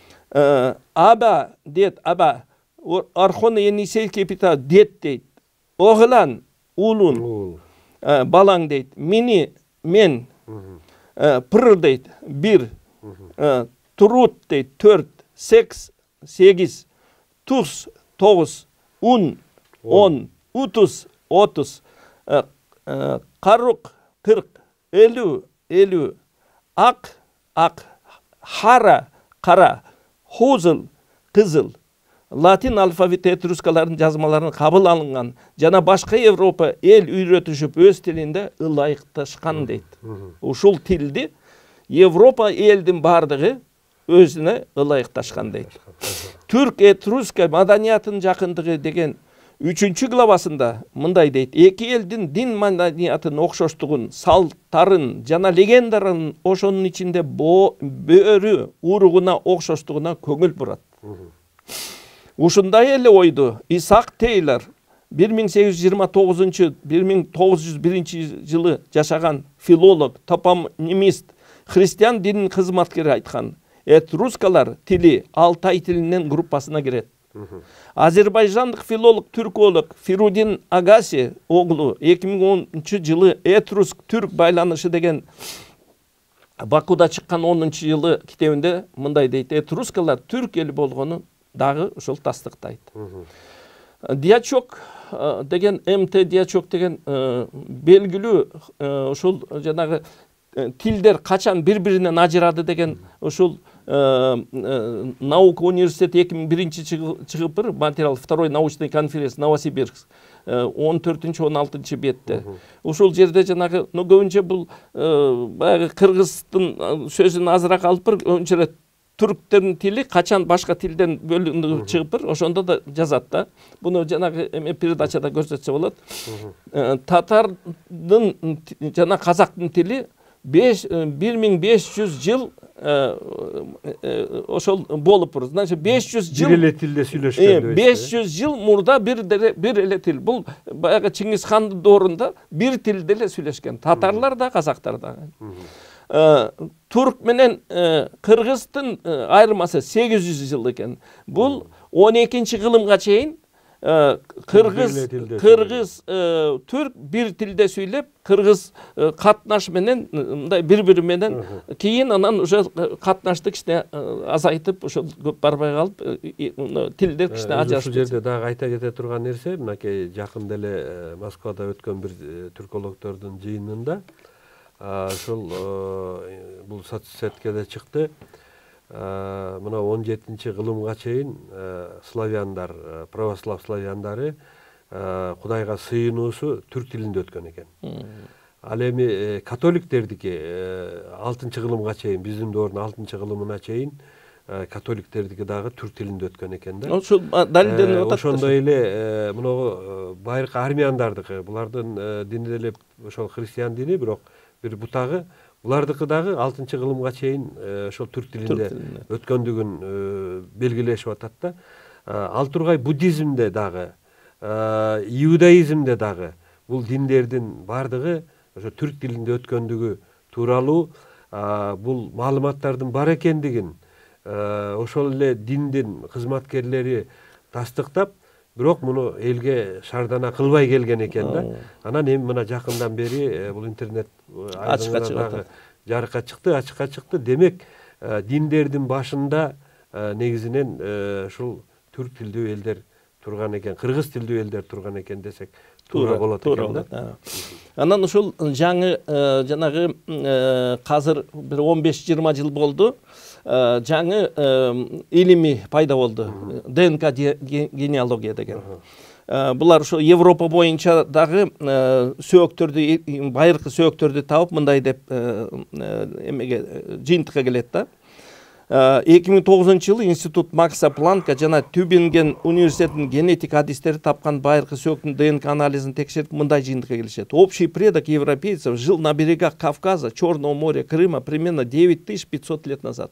Аба дейт, аба. Архон Енисей кепита дед дейт. Оғлан, улун, балаң дейт. Мини, мен, пыр дейт, бир. Турут дейт, 4, секс, 8, туз, 9, ун, 10, утуз, 30, карук, 40, 50, ак, хара, кара, хузыл, кызыл. Латин алфавити этрускалардын жазмаларынан кабыл алынган жана башка Европа эл үйрөтүшүп өз тилинде ылайыкташкан дейт. Ушул тилди Европа элдин бардыгы өзүнө ылайыкташкан дейт. Түрк этруска маданиятынын жакындыгы деген 3-главасында мындай дейт. Эки элдин дин маданиятынын окшоштугун, салттарын жана легендаларын ошонун ичинде бөрү уругуна окшоштугуна көңүл бурат. Ушундай эле ойду Исаак Тейлор 1829-1901 жылы жашаган филолог, топонимист, христиан динин кызматкери айткан. Этрускалар тили Алтай тилинен группасына кирет. Азербайжандык филолог, түрколог Фирудин Агаси оглу 2010 жылы Этруск түрк байланышы деген Бакуда чыккан 10 жылы китебинде мындай дейт: этрускалар түрк эли болгону дагы ошол тастыктайт. Дьячок деген, МТ Дьячок деген белгилүү ошол жанагы тилдер качан бири-биринен ажырады деген ошол наука университети 2001 чыгып материал, второй научный конференция Новосибирск 14-16 бетте. Ошол жерде жанагы көбүнчө бул баягы кыргыздын сөзүн азыраак алып өнчө түрктердин тили качан башка тилден бөлүнүп чыгып ошондо да жазат да. Буну жанагы передачада көрсөтсө болот. Татардын жана казактын тили 1500 жыл ошол болуп тур. Значит, 500 жыл бир эле тилде сүйлөшкөн. 500 жыл мурда бир эле тил. Бул баягы Чингиз хандын доорунда бир тилде эле сүйлөшкөн. Татарлар да, казактар да. Турк менен кыргыздын айырмасы 800 жыл экен. Бул 12-чи кылымга чейин кыргыз, түрк бир тилде сүйлөп, кыргыз катнаш менен мындай бири-бири менен кийин анан уже катнашты кичине азайтып, ошол көп барбай калып, тилдер кичине ажырашып. Ушул жерде дагы айта кете турган нерсе, мынакей жакында эле Москвада өткөн бир түркологдордун жыйынында ошол бул соцсеткеде чыкты. Мына 17-чи кылымга чейин славяндар, православ славяндары Кудайга сыйынуусу түрк тилинде өткөн экен. Ал эми католиктердики 6-чы кылымга чейин, биздин доордун 6-чы кылымына чейин католиктердики дагы түрк тилинде өткөн экен да. Ошол далилденип атат. Ошондой эле мына байыркы армяндардыкы, булардын дини деле ошол христиан дини, бирок бир бутагы булардыкы дагы 6-чы кылымга чейин ошол түрк тилинде өткөндүгүн белгилешип атат да. Ал тургай буддизмде дагы, иудаизмде дагы бул диндердин бардыгы ошо түрк тилинде өткөндүгү тууралуу бул маалыматтардын бар экендигин ошол эле диндин кызматкерлери тастыктап, бирок муну элге шардана кылбай келген экен да. Анан эми мына жакындан бери бул интернет жарыкка чыкты, ачыкка чыкты. Демек, диндердин башында негизинен ушул түрк тилдүү элдер турган экен, кыргыз тилдүү элдер турган экен десек туура болот экен да. Анан ушул жаңы жанагы азыр бир 15-20 жыл болду. Жаңы илими пайда болду. ДНК генеалогия деген. Булар ошо Европа боюнча дагы сөөктөрдү, байыркы сөөктөрдү таап мындай деп эмеге жыйынтыкка келет да. 2009 жылы Институт Макса Планка жана Тюбинген университетинин генетик адистери тапкан байыркы сөөктүн ДНК анализин текшерип мындай жыйынтыкка келишет. Общий предок европейцев жил на берегах Кавказа, Черного моря, Крыма примерно 9500 лет назад.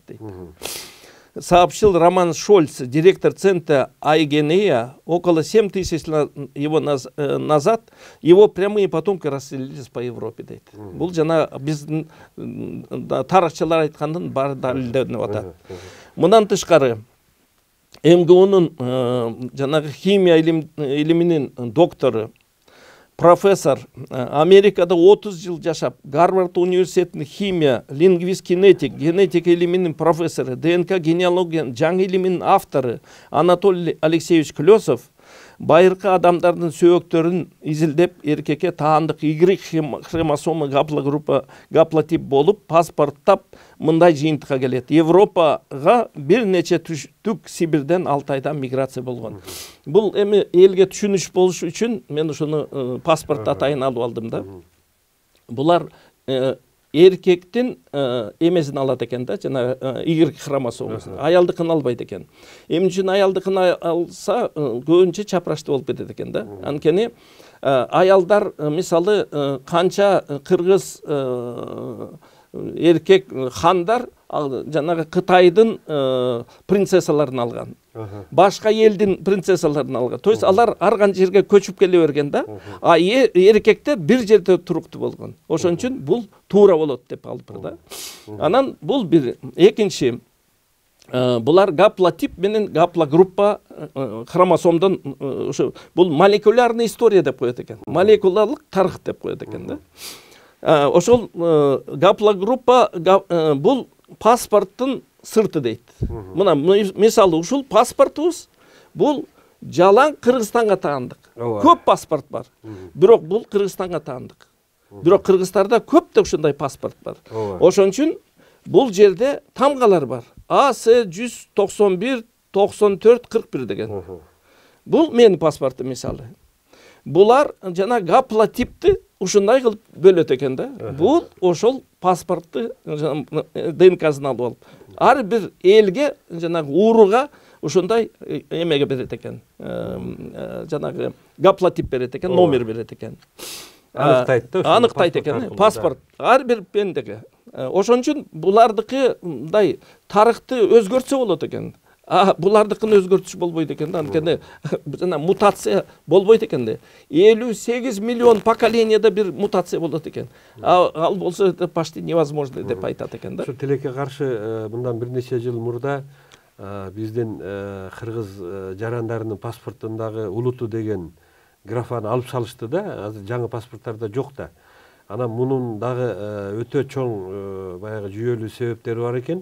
Сообщил Роман Шольц, директор центра Айгенея, около 7000 его назад его прямые потомки расселились по Европе. Бул жана биздин тарыхчылар айткандын бар далилденип атат. Мындан тышкары МГУнун жанагы химия илиминин доктору, профессор, Америкада 30 жыл жашап, Гарвард университетинин химия, лингвист, генетика илиминин профессору, ДНК генеалогиянын жаңы илиминин автору Анатолий Алексеевич Клёсов байыркы адамдардын сөөктөрүн изилдеп, эркекке таандык Y хромосома гаплотип болуп, паспорттап мындай жыйынтыкка келет. Европага бир нече түштүк Сибирден Алтайдан миграция болгон. Бул эми элге түшүнүш болуш үчүн мен ошону паспорт атайын алып алдым да. Булар эркектин эмесин алат экен да, жана Y хромосомасын. Аялдыкын албайт экен. Эмне үчүн аялдыкын алса, көбүнчө чапырашты болуп кетет экен да. Анткени аялдар мисалы канча кыргыз эркек хандар жанагы Кытайдын принцессаларын алган. Башка элдин принцессаларын алган. То есть алар ар кандай жерге көчүп келе берген да. А эркектер бир жерде туруктуу болгон. Ошон үчүн бул туура болот деп алыпыр да. Анан бул бир. Экинчи, булар гаплотип менен гаплогруппа хромосомдон ошо бул молекулярный история деп коет экен. Молекуларлык тарых деп коет экен да. Ошол гаплогруппа бул паспорттун сырты дейт. Мына мисалы ушул паспортубуз бул жалаң Кыргызстанга таандык. Көп паспорт бар. Бирок бул Кыргызстанга таандык. Бирок Кыргызстанда көп да ушундай паспорт бар. Ошон үчүн бул жерде тамгалар бар. АС 191 94 41 деген. Бул менин паспортум мисалы. Булар жана гаплотипти ушундай кылып бөлөт экен да. Бул ошол паспортты ДНК-сын алып алып, ар бир элге жанагы урууга ошондой эмеге берет экен. Жанагы гаплотип берет экен, номер берет экен. Аныктайт да. Аныктайт экен. Паспорт ар бир пендеге. Ошон үчүн булардыкы мындай тарыхты өзгөртсө болот экен. Булардыкын өзгөртүш болбойт экен да. Анткени жана мутация болбойт экен да. 58 миллион поколениеда бир мутация болот экен. Ал болсо это почти невозможно деп айтат экен да. Ушу тилекке каршы мындан бир нече жыл мурда биздин кыргыз жарандарынын паспортундагы улуту деген графаны алып салышты да. Азыр жаңы паспорттарда жок да. Анан мунун дагы өтө чоң баягы жүйөлүү себептери бар экен.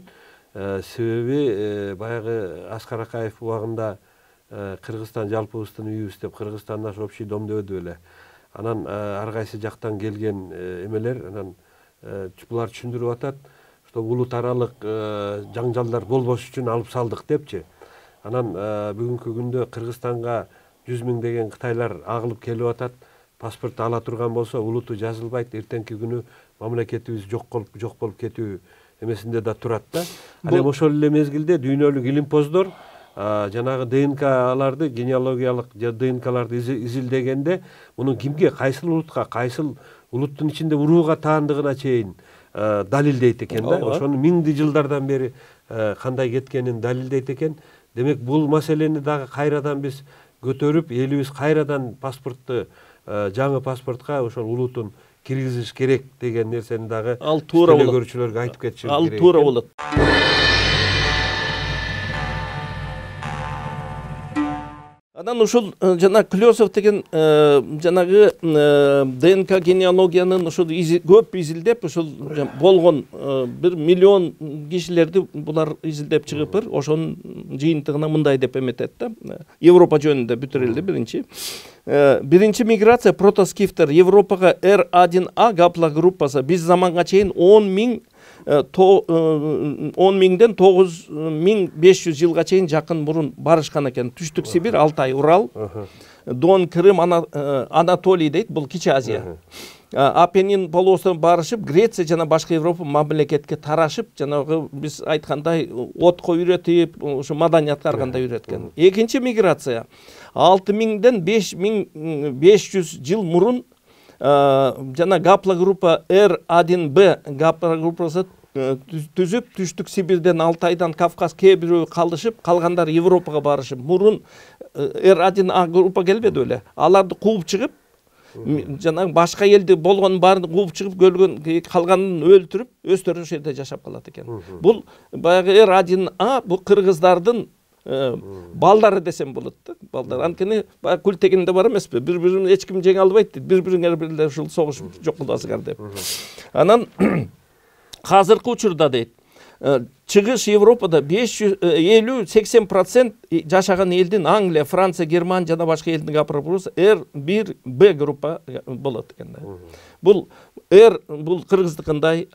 Себеби баягы Аскар Акаев убагында Кыргызстан жалпыбыздын үйүбүз деп Кыргызстан наш общий дом дебеди беле. Анан ар кайсы жактан келген эмелер анан булар түшүндүрүп атат, что улут аралык жаңжалдар болбош үчүн алып салдык депчи. Анан бүгүнкү күндө Кыргызстанга 100 миң деген кытайлар агылып келип атат. Паспорт ала турган болсо улуту жазылбайт, эртеңки күнү мамлекетибиз жок болуп кетүү эмесинде да турат да. Ал эми ошол эле мезгилде дүйнөлүк илимпоздор жанагы ДНК-ларды, генеалогиялык ДНК-ларды изилдегенде мунун кимге, кайсыл улутка, кайсыл улуттун ичинде урууга таандыгына чейин далилдейт экен да. Ошону миңди жылдардан бери кандай кеткенин далилдейт экен. Демек бул маселени дагы кайрадан биз көтөрүп, элибиз кайрадан паспортту жаңы паспортка ошол улутун киргизиш керек деген нерсени дагы көрүүчүлөргө айтып кетишибиз керек. Ал туура болот. Анан ушул жана Клёсов деген жанагы ДНК генеалогиянын ушул көп изилдеп, ушул болгон 1 миллион кишилерди булар изилдеп чыгыпыр. Ошонун жыйынтыгына мындай деп эметет да. Европа жөнүндө бүтүрүлдү биринчи. Биринчи миграция протоскифтер Европага R1A гаплогруппасы биз заманга чейин 10 миңден 9500 жылга чейин жакын мурун барышкан экен. Түштүк Сибир, Алтай, Урал, Дон, Крым, Анатолий дейт, бул Кичи Азия. Апеннин полуостровуна барышып, Греция жана башка Европа мамлекетке тарашып, жанагы биз айткандай отко үйрөтүп, ушу маданиятка аргандай үйрөткөн. Экинчи миграция 6000ден 5500 жыл мурун жана гаплогруппа R1B гаплогруппасы түзүп, Түштүк Сибирден, Алтайдан, Кавказ кээ бирөө калышып, калгандар Европага барышып, мурун R1A группа келбеди эле. Аларды кууп чыгып, жана башка элди болгонун баарын кууп чыгып, көлгөн калганын өлтүрүп, өздөрү ошол жерде жашап калат экен. Бул баягы R1A бул кыргыздардын балдары десем болот да. Балдар анткени күл тегинде бар эмеспи? Бири-бирин эч ким жеңе албайт дейт. Бири-бириңер бирге ушул согушуп жок кыласыңар деп. Анан азыркы учурда дейт, чыгыш Европада 50-80% жашаган элдин Англия, Франция, Германия жана башка элдин гаплогруппасы R1B группа болот экен да. Бул бул кыргыздыкындай,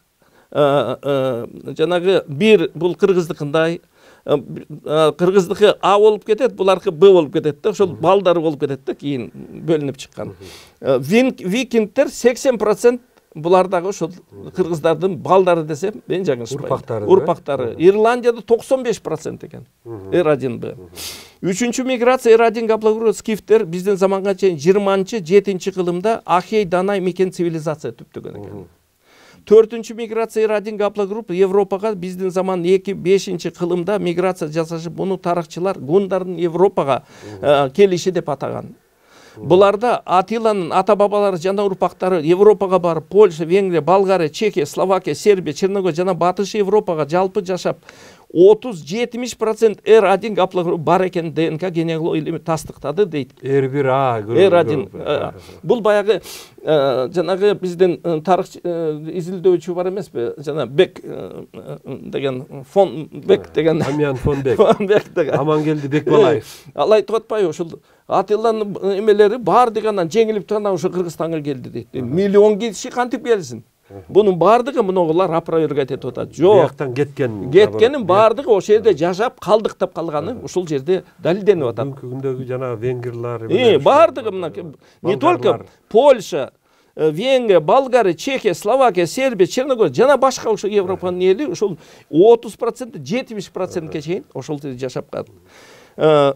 жанагы бул кыргыздыкындай, кыргыздыкы А болуп кетет, буларкы Б болуп кетет да, ошол балдары болуп кетет да, кийин бөлүнүп чыккан. Викингдер 80% булардагы ошол кыргыздардын балдары десем, мен жаңылышпайм. Урпактары. Ирландияда 95% экен. R1B. Үчүнчү миграция R1 гаплогруппа скифтер биздин заманга чейин 20-7 кылымда Ахей Данай мекен цивилизация түптөгөн экен. 4-чү миграция Эр-1 гаплогруппа Европага биздин заман 2-5 кылымда миграция жасашып, буну тарыхчылар гундардын Европага келиши деп атаган. Буларда Атиланын ата бабалары жана урпактары Европага барып, Польша, Венгрия, Болгария, Чехия, Словакия, Сербия, Черногория жана Батыш Европага жалпы жашап 30-70% Эр-1 гаплогруппа бар экен ДНК генеалогия илими тастыктады дейт. Эр-1 Бул баягы жанагы биздин тарых изилдөөчү бар эмеспи? Жана Бек деген фон Бек деген Амян фон Бек. деген. Амангелди Бекбалаев. Ал айтып атпайбы ушул Атиланын эмелери бар дегенен жеңилип турганда ушу Кыргызстанга келди дейт. Миллион киши кантип келсин? Bunun бардыгы мыногулар опровергать этип атат. Жок. Бияктан Кеткенин бардыгы ошол жерде жашап калдык деп калганы ушул жерде далилденип атат. Бүгүнкү күндөгү жана венгрлар бардыгы мына не только Польша, Венгрия, Болгария, Чехия, Словакия, Сербия, Черногория жана башка ошол Европанын эли ушул 30%, 70%ке чейин ошол жерде жашап калды.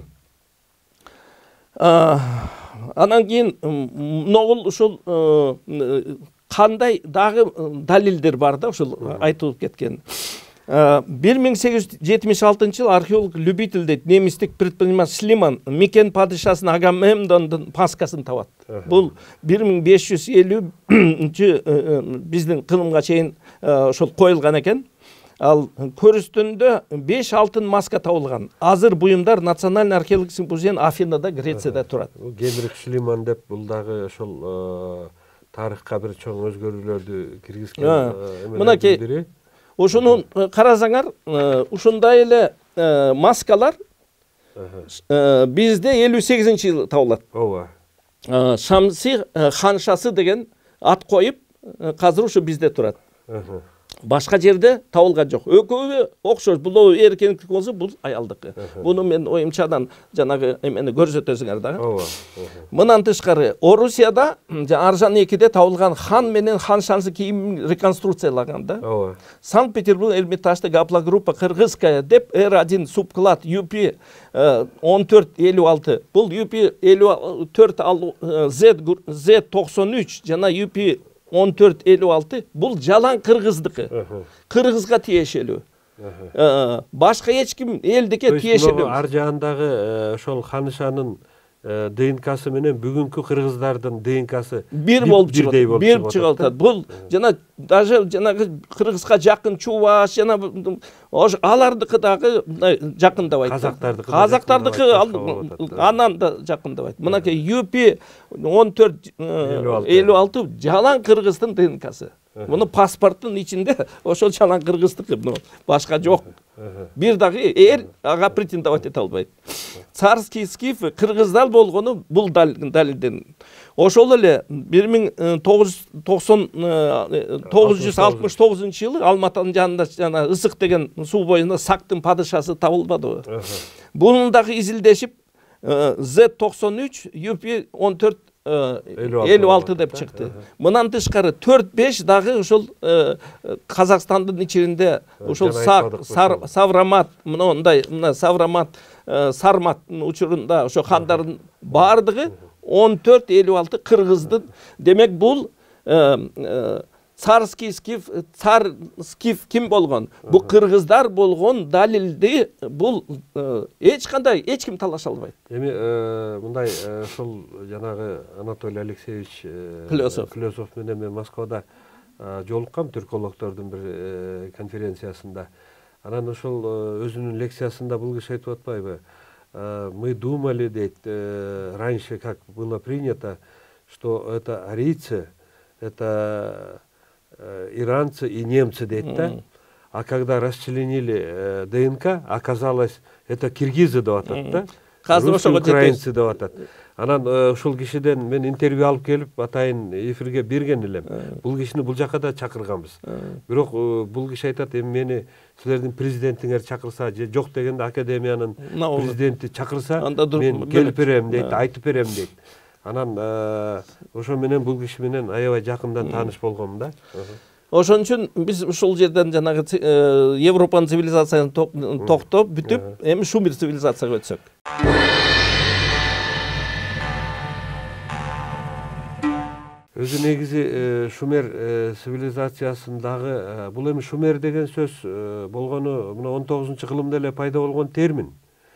Анан кийин ногул ушул кандай дагы далилдер бар да ушул айтылып кеткен. 1876 жыл археолог любитель дейт, немистик предприниматель Слиман Микен падышасынын Агамемнондун паскасын табат. Бул 1550 биздин кылымга чейин ошол коюлган экен. Ал көрүстүндө 5 алтын маска табылган. Азыр буюмдар национальный археологик симпозиум Афинада, Грецияда турат. Генрих Шлиман деп бул дагы ошол тарыхка бир чоң өзгөрүүлөрдү киргизген мынакей ошону карасаңар, ушундай эле маскалар бизде 58-жылы табылат. Ооба. Шамси ханшасы деген ат коюп, азыр ушу бизде турат. Башка жерде табылган жок. Экөөбү окшош. Бул эркектик болсо, бул аялдыкы. Буну мен оюмчадан жанагы эмени көрсөтөсүңөр дагы. Ооба. Мындан тышкары, Орусияда Аржан 2-де табылган хан менен ханшасы кийим реконструкциялаган да. Ооба. Санкт-Петербург Эрмитажда гаплогруппа Кыргызская деп Эр-1 субклад UP 1456. Бул UP 54 Z93 жана UP 1456 бул жалаң кыргыздыкы. Кыргызга тиешелүү. Башка эч ким элдикке тиешелүү. Ар жагындагы ошол ханышанын ДНКсы менен бүгүнкү кыргыздардын ДНКсы бир болуп чыгат. Бул жана даже жанагы кыргызга жакын Чуваш жана алардыкы дагы жакындабайт. Казактардыкы анан да жакындабайт. Мынакей UP 1456 жалаң кыргыздын ДНКсы. Муну паспорттун ичинде ошол жалаң кыргыздыкы, башка жок. Бир дагы ага претендовать эте албайт. Царский скиф кыргыздар болгону бул далилден. Ошол эле 1969 жылы Алматанын жанында жана Ысык деген суу боюнда Сактын падышасы табылбадыбы? Бунун дагы изилдешип Z93 UP 1456 деп чыкты. Мындан тышкары 4-5 дагы ошол Казакстандын ичинде ошол Саврамат, мындай Саврамат, Сарматтын учурунда ошо хандардын бардыгы 1456 кыргыздын. Демек бул Царский скиф, цар скиф ким болгон? Бул кыргыздар болгон далилди бул эч ким талаша албайт. Эми мындай ошол жанагы Анатолий Алексеевич философ менен мен Москвада жолуккам түркологдордун бир конференциясында. Анан ошол өзүнүн лекциясында бул киши айтып атпайбы? Мы думали, дейт, раньше как было принято, что это арийцы, это иранцы и немцы, дейт, да? А когда расчленили ДНК, оказалось, это киргизы деп атат, да? Русские, украинцы деп атат. Анан ушул кишиден мен интервью алып келип атайын эфирге берген элем. Бул кишини бул жака да чакырганбыз. Бирок бул киши айтат, эми мени силердин президентиңер чакырса, же жок дегенде академиянын президенти чакырса, мен келип берем дейт, айтып берем дейт. Анан ошо менен бул киши менен аябай жакындан тааныш болгом да. Ошон үчүн биз ушул жерден жанагы Европанын цивилизациясын токтоп бүтүп, эми Шумер цивилизацияга өтсөк. Өзү негизи Шумер цивилизациясындагы бул эми Шумер деген сөз болгону мына 19-кылымда эле пайда болгон термин.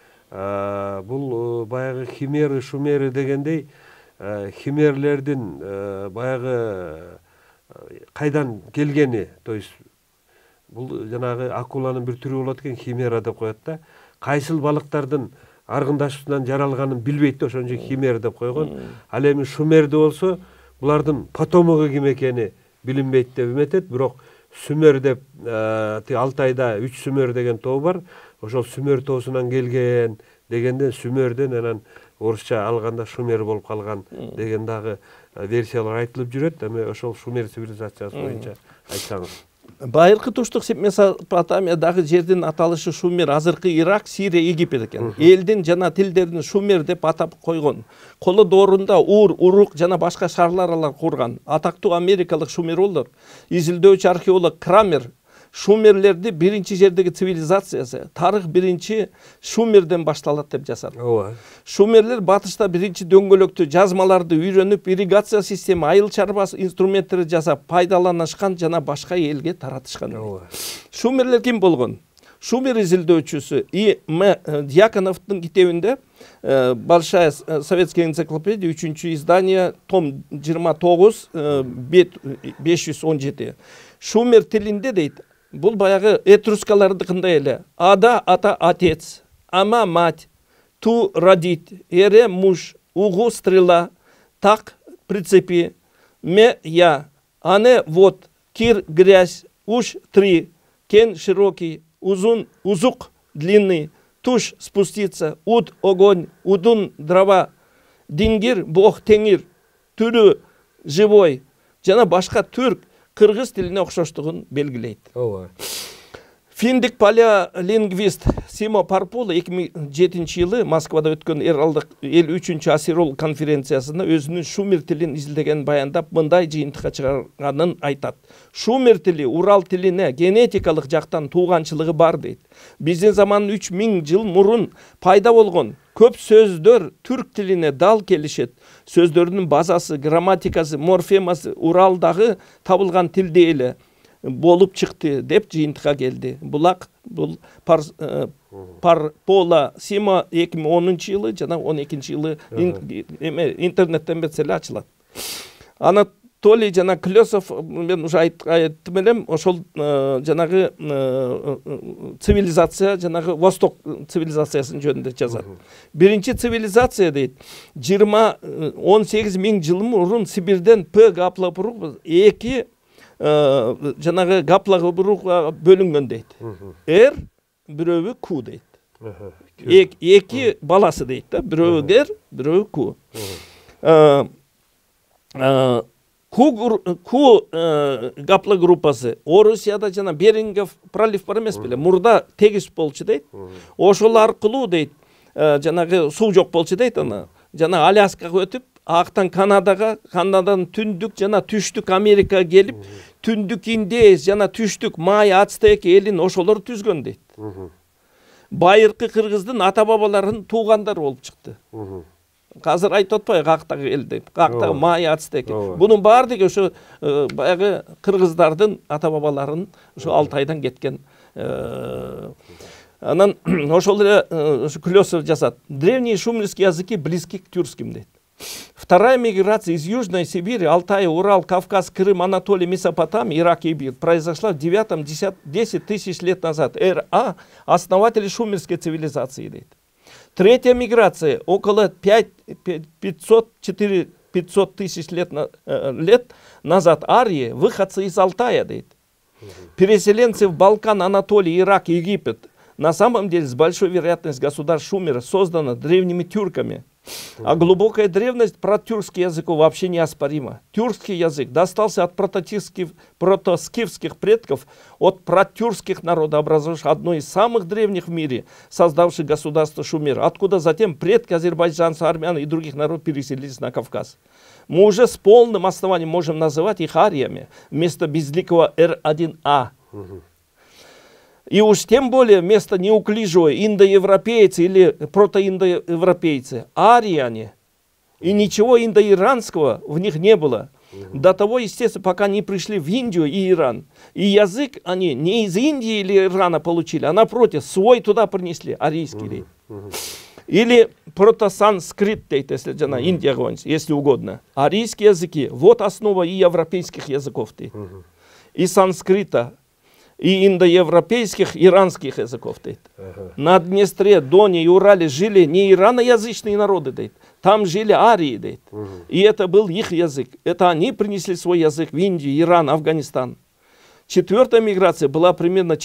Бул баягы химеры, шумеры дегендей химерлердин баягы кайдан келгени, то есть бул жанагы акуланын бир түрү болот экен, химера деп коет да. Кайсыл балыктардын аргындашуусунан жаралганын билбейт да, ошон үчүн химер деп койгон. Ал эми Шумерде болсо булардын потомогу ким экени билинбейт деп эметет, бирок Сүмөр деп Алтайда 3 Сүмөр деген тоо бар. Ошол Сүмөр тоосунан келген дегенден Сүмөрдөн анан орусча алганда Шумер болуп калган деген дагы версиялар айтылып жүрөт. Эми ошол Шумер цивилизациясы боюнча айтсаңыз. Байыркы туштук Месопотамиядагы жердин аталышы Шумер, азыркы Ирак, Сирия, Египет экен. Элдин жана тилдерин Шумер деп атап койгон. Коло доорунда Ур, Урук жана башка шаарлар курган. Атактуу америкалык шумеролор, изилдөөчү археолог Крамер Шумерлерди биринчи жердеги цивилизациясы, тарых биринчи Шумерден башталат деп жазат. Шумерлер батышта биринчи дөңгөлөктү жазмаларды үйрөнүп, ирригация система, айыл чарбасы инструменттери жасап, пайдаланышкан жана башка элге таратышкан. Шумерлер ким болгон? Шумер изилдөөчүсү И.М. Дьяконовдун китебинде Большая советская энциклопедия 3-чү издание, том 29, бет 517. Шумер тилинде дейт, бул баягы этрускалардыкындай эле. Ада ата отец, ама мать, ту родит, эре муж, угу стрела, так прицепи, ме я, ане вот, кир грязь, уж 3, кен широкий, узун узук длинный, туш спуститься, уд огонь, удун дрова, дингир бог теңир, түрү живой, жана башка түрк, кыргыз тилине окшоштугун белгилейт. Финдик палеолингвист Симо Парполо 2007-жылы Москвада өткөн Эралдык 53-чү Асирол конференциясында өзүнүн Шумер тилин изилдеген баяндап мындай жыйынтыкка чыгарганын айтат. Шумер тили Урал тилине генетикалык жактан тууганчылыгы бар дейт. Биздин замандан 3000 жыл мурун пайда болгон көп сөздөр түрк тилине дал келишет. Сөздөрдүн базасы, грамматикасы, морфемасы Уралдагы табылган тилде эле болуп чыкты деп жыйынтыкка келди. Булак бул Парполо Симо 2010-жылы жана 12-жылы интернеттен берселе ачылат. Анатолий жана Клёсов, мен уже айттым элем, ошол жанагы цивилизация, жанагы Восток цивилизациясынын жөнүндө жазат. Биринчи цивилизация дейт, 18 миң жыл мурун Сибирден П гаплопурук 2 жанагы гаплопурукка бөлүнгөн дейт. Эр, бирөөбү Ку дейт. Эки баласы дейт да, бирөөбү Эр, бирөөбү Ку. Ку гаплогруппасы Орусияда жана Берингов пролив бар эмес беле, мурда тегиз болчу дейт. Ошол аркылуу дейт, жанагы суу жок болчу дейт, аны жана Аляскага өтүп, актан Канадага, Канададан түндүк жана түштүк Америкага келип, түндүк Индиец жана түштүк Май Ацтек элин ошолор түзгөн дейт. Байыркы кыргыздын ата бабаларынын туугандары болуп чыкты. Азыр айтып атпайбы кактагы эл деп, кактагы Май Ацтек. Бунун баардыгы ошо баягы кыргыздардын ата бабаларынын ошо Алтайдан кеткен. Анан ошол эле Клёсов жазат. Древние шумерские языки близки к тюркским дейт. Вторая миграция из Южной Сибири, Алтая, Урал, Кавказ, Крым, Анатолия, Месопотамия, Ирак и Египет произошла в 9-10 тысяч лет назад. Р.А. основатели шумерской цивилизации дейт. Третья миграция около 500-400 тысяч лет назад. Арии, выходцы из Алтая дейт. Переселенцы в Балкан, Анатолия, Ирак, Египет. На самом деле с большой вероятностью государство Шумера создано древними тюрками. А глубокая древность протюркских языков вообще неоспорима. Тюркский язык достался от протоскифских предков, от протюркских народов, образовавших одно из самых древних в мире, создавших государство Шумер, откуда затем предки азербайджанцев, армян и других народов переселились на Кавказ. Мы уже с полным основанием можем называть их ариями вместо безликого Р1А. И уж тем более вместо неуклижего индоевропейцы или протоиндоевропейцы, арияне. И ничего индоиранского в них не было. До того, естественно, пока не пришли в Индию и Иран. И язык они не из Индии или Ирана получили, а напротив, свой туда принесли, арийский. Или протосанскрит, если жана Индия, если угодно. Арийские языки, вот основа и европейских языков. И санскрита, и индоевропейских, иранских языков. На Днестре, Доне и Урале жили не ираноязычные народы, там жили арии. И это был их язык. Это они принесли свой язык в Индию, Иран, Афганистан. Четвертая миграция была примерно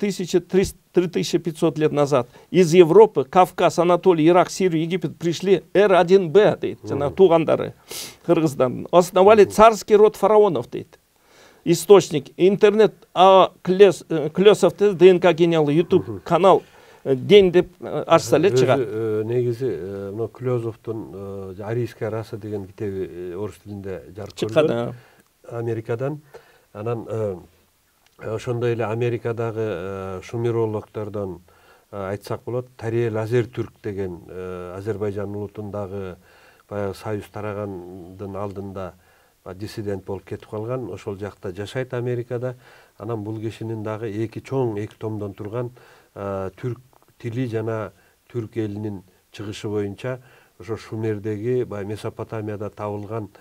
3500 лет назад. Из Европы, Кавказ, Анатолий, Ирак, Сирию, Египет пришли Р1Б, тугандары, Кыргызстан. Основали царский род фараонов. Источник, интернет, Клесов, ДНК гениалы, YouTube канал, день деп ашса эле чыгат. Негизи мына Клезовдун Арийская раса деген китеби орус тилинде жарык көргөн Америкадан. Анан ошондой эле Америкадагы шумерологдордон айтсак болот, Тариел Азертүрк деген Азербайжан улутундагы баягы союз тарагандын алдында диссидент болуп кетип калган, ошол жакта жашайт Америкада. Анан бул кишинин дагы эки томдон турган түрк тили жана түрк элинин чыгышы боюнча ошо Шумердеги, баягы Месопотамияда табылган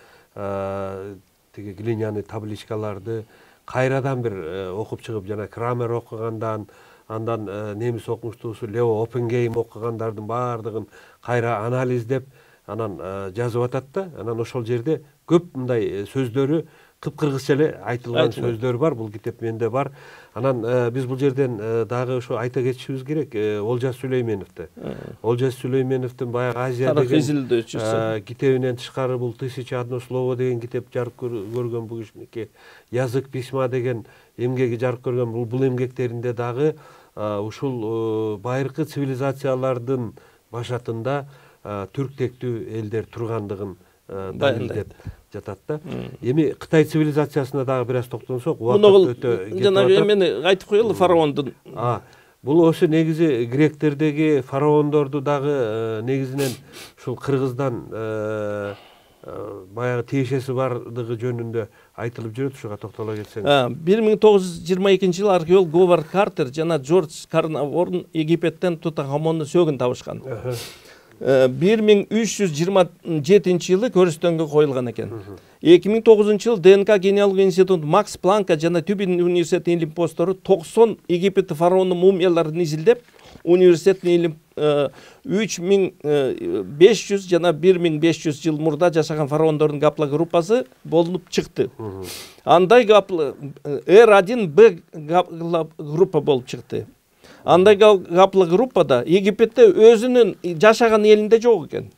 тиги глиняный табличкаларды кайрадан бир окуп чыгып, жана Крамер окугандан, андан немис окумуштуусу Лео Оппенгейм окугандардын баардыгын кайра анализдеп, анан жазып атат да. Анан ошол жерде көп мындай сөздөрү кыпкыргызча эле айтылган сөздөр бар. Бул китеп менде бар. Анан биз бул жерден дагы ошо айта кетишибиз керек. Олжас Сүлейменовду. Олжас Сүлейменовдун баягы Азия деген китебинен тышкары бул «Тысяча одно слово» деген китеп жарык көргөн бул кишиники. Язык письма деген эмгеги жарык көргөн. Бул эмгектеринде дагы ушул байыркы цивилизациялардын башатында түрктектүү элдер тургандыгын далилдеп жатат да. Эми Кытай цивилизациясына дагы бир аз токтолсок, убакыт өтө кетип атат. Жанагы эмени айтып коелу, фараондун. Бул ошо негизи гректердеги фараондорду дагы негизинен ушул Кыргыздан баягы тиешеси бардыгы жөнүндө айтылып жүрөт. Ушуга токтоло кетсең. 1922-жылы археолог Говард Картер жана Джордж Карнавон Египеттен Тутанхамондун сөөгүн табышкан. 1327-жылы көрүстөнгө коюлган экен. 2009-жылы ДНК генеалогия институту Макс Планка жана Тюбingen университетинин илим посттору 90 Египет фараонунун мумияларын изилдеп, университеттин илим 3500 жана 1500 жыл мурда жашаган фараондордун гаплогруппасы болуп чыкты. Андай R1B гаплогруппа болуп чыкты. Андай гаплогруппада Египетте өзүнүн жашаган элинде жок экен.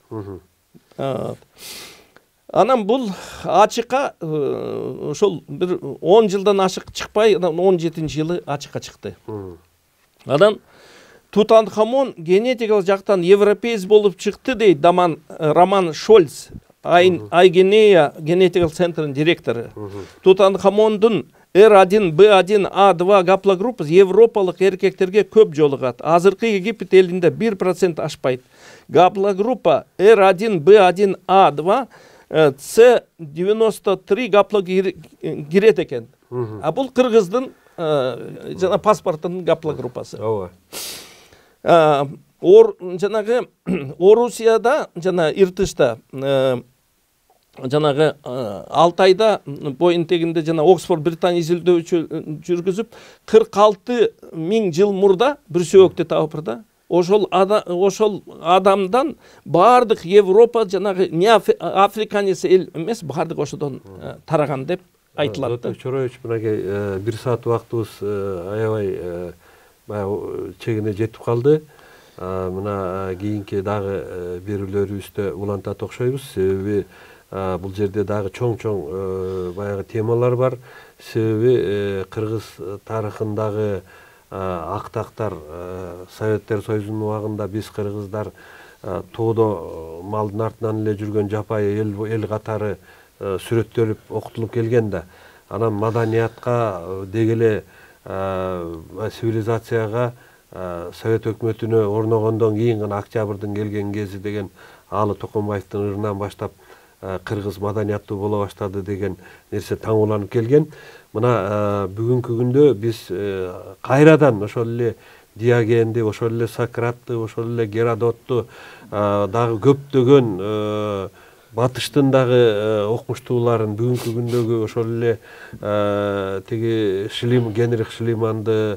Анан бул ачыкка ошол бир 10 жылдан ашык чыкпай, 17-жылы ачыкка чыкты. Анан Тутанхамон генетикалык жактан европеец болуп чыкты дейт Роман Шольц, Айгенея генетикалык центринин директору. Тутанхамондун R1B1A2 гаплогруппасы европалык эркектерге көп жолугат. Азыркы Египет элинде 1% ашпайт. Гаплогруппа R1B1A2 C93 гаплогы кирет экен. А бул Кыргыздын жана паспортунун гаплогруппасы. Жанагы Орусияда жана Иртышта жанагы Алтайда боюнтегинде жана Оксфорд Британия изилдөө жүргүзүп 46.000 жыл мурда бир сөөгүктү таапыр да. Ошол адамдан бардык Европа жанагы не африканец эл эмес, бардык ошодон тараган деп айтылат. Чороевич, мынакей 1 саат убактыбыз аябай чегине жетип калды. Мына кийинки дагы берүүлөрүбүздө улантат окшойбуз. Себеби бул жерде дагы чоң баягы темалар бар. Себеби Кыргыз тарыхындагы актактар Советтер Союзунун убагында биз кыргыздар тоодо малдын артынан эле жүргөн жапайы эл катары сүрөттөлүп окутулуп келген да. Анан маданиятка дегеле цивилизацияга Совет өкмөтүнө орногондон кийин гана Октябрдын келген кези деген Алы Токомбаевдин ырынан баштап кыргыз маданияттуу боло баштады деген нерсе таң уланып келген. Мына бүгүнкү күндө биз кайрадан ошол эле Диогенди, ошол эле Сократты, ошол эле Геродотту дагы көптөгөн батыштын дагы окумуштууларын бүгүнкү күндөгү ошол эле тиги Генрих Шлиманды,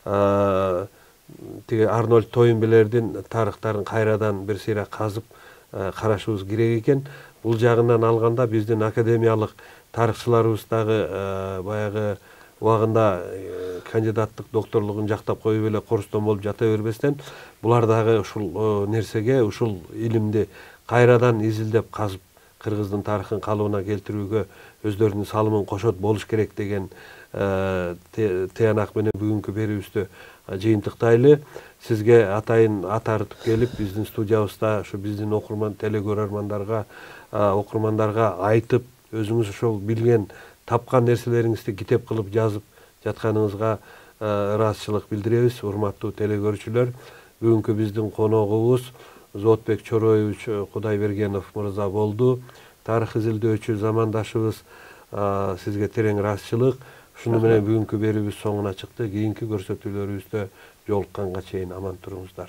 тиги Арнольд Тойнбелердин тарыхтарын кайрадан бир сыйра казып карашыбыз керек экен. Бул жагынан алганда биздин академиялык тарыхчыларыбыз дагы баягы убагында кандидаттык докторлугун жактап коюп эле корустон болуп жата бербестен, булар дагы ушул нерсеге, ушул илимди кайрадан изилдеп казып кыргыздын тарыхын калыбына келтирүүгө өздөрүнүн салымын кошот болуш керек деген тыянак менен бүгүнкү берүүбүздү жыйынтыктайлы. Сизге атайын атартып келип, биздин студиябызда ушу биздин телекөрөрмандарга, окурмандарга айтып, өзүңүз ошол билген, тапкан нерселериңизди китеп кылып жазып жатканыңызга ыраазычылык билдиребиз. Урматтуу телекөрүүчүлөр, бүгүнкү биздин коногубуз Зоотбек Чороевич Кудайбергенов мырза болду. Тарых изилдөөчү замандашыбыз, сизге терең ыраазычылык. Ушуну менен бүгүнкү берүүбүз соңуна чыкты. Кийинки көрсөтүүлөрүбүздө жолукканга чейин аман туруңуздар.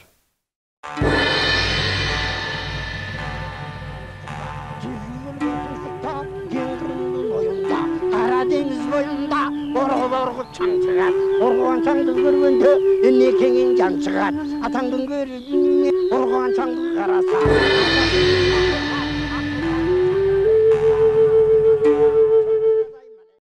Deniz boyunda orgu çan çıkar. Orguan çandı görgünde enne kengin can çıkar. Atandın görgünde orguan çandı karasa.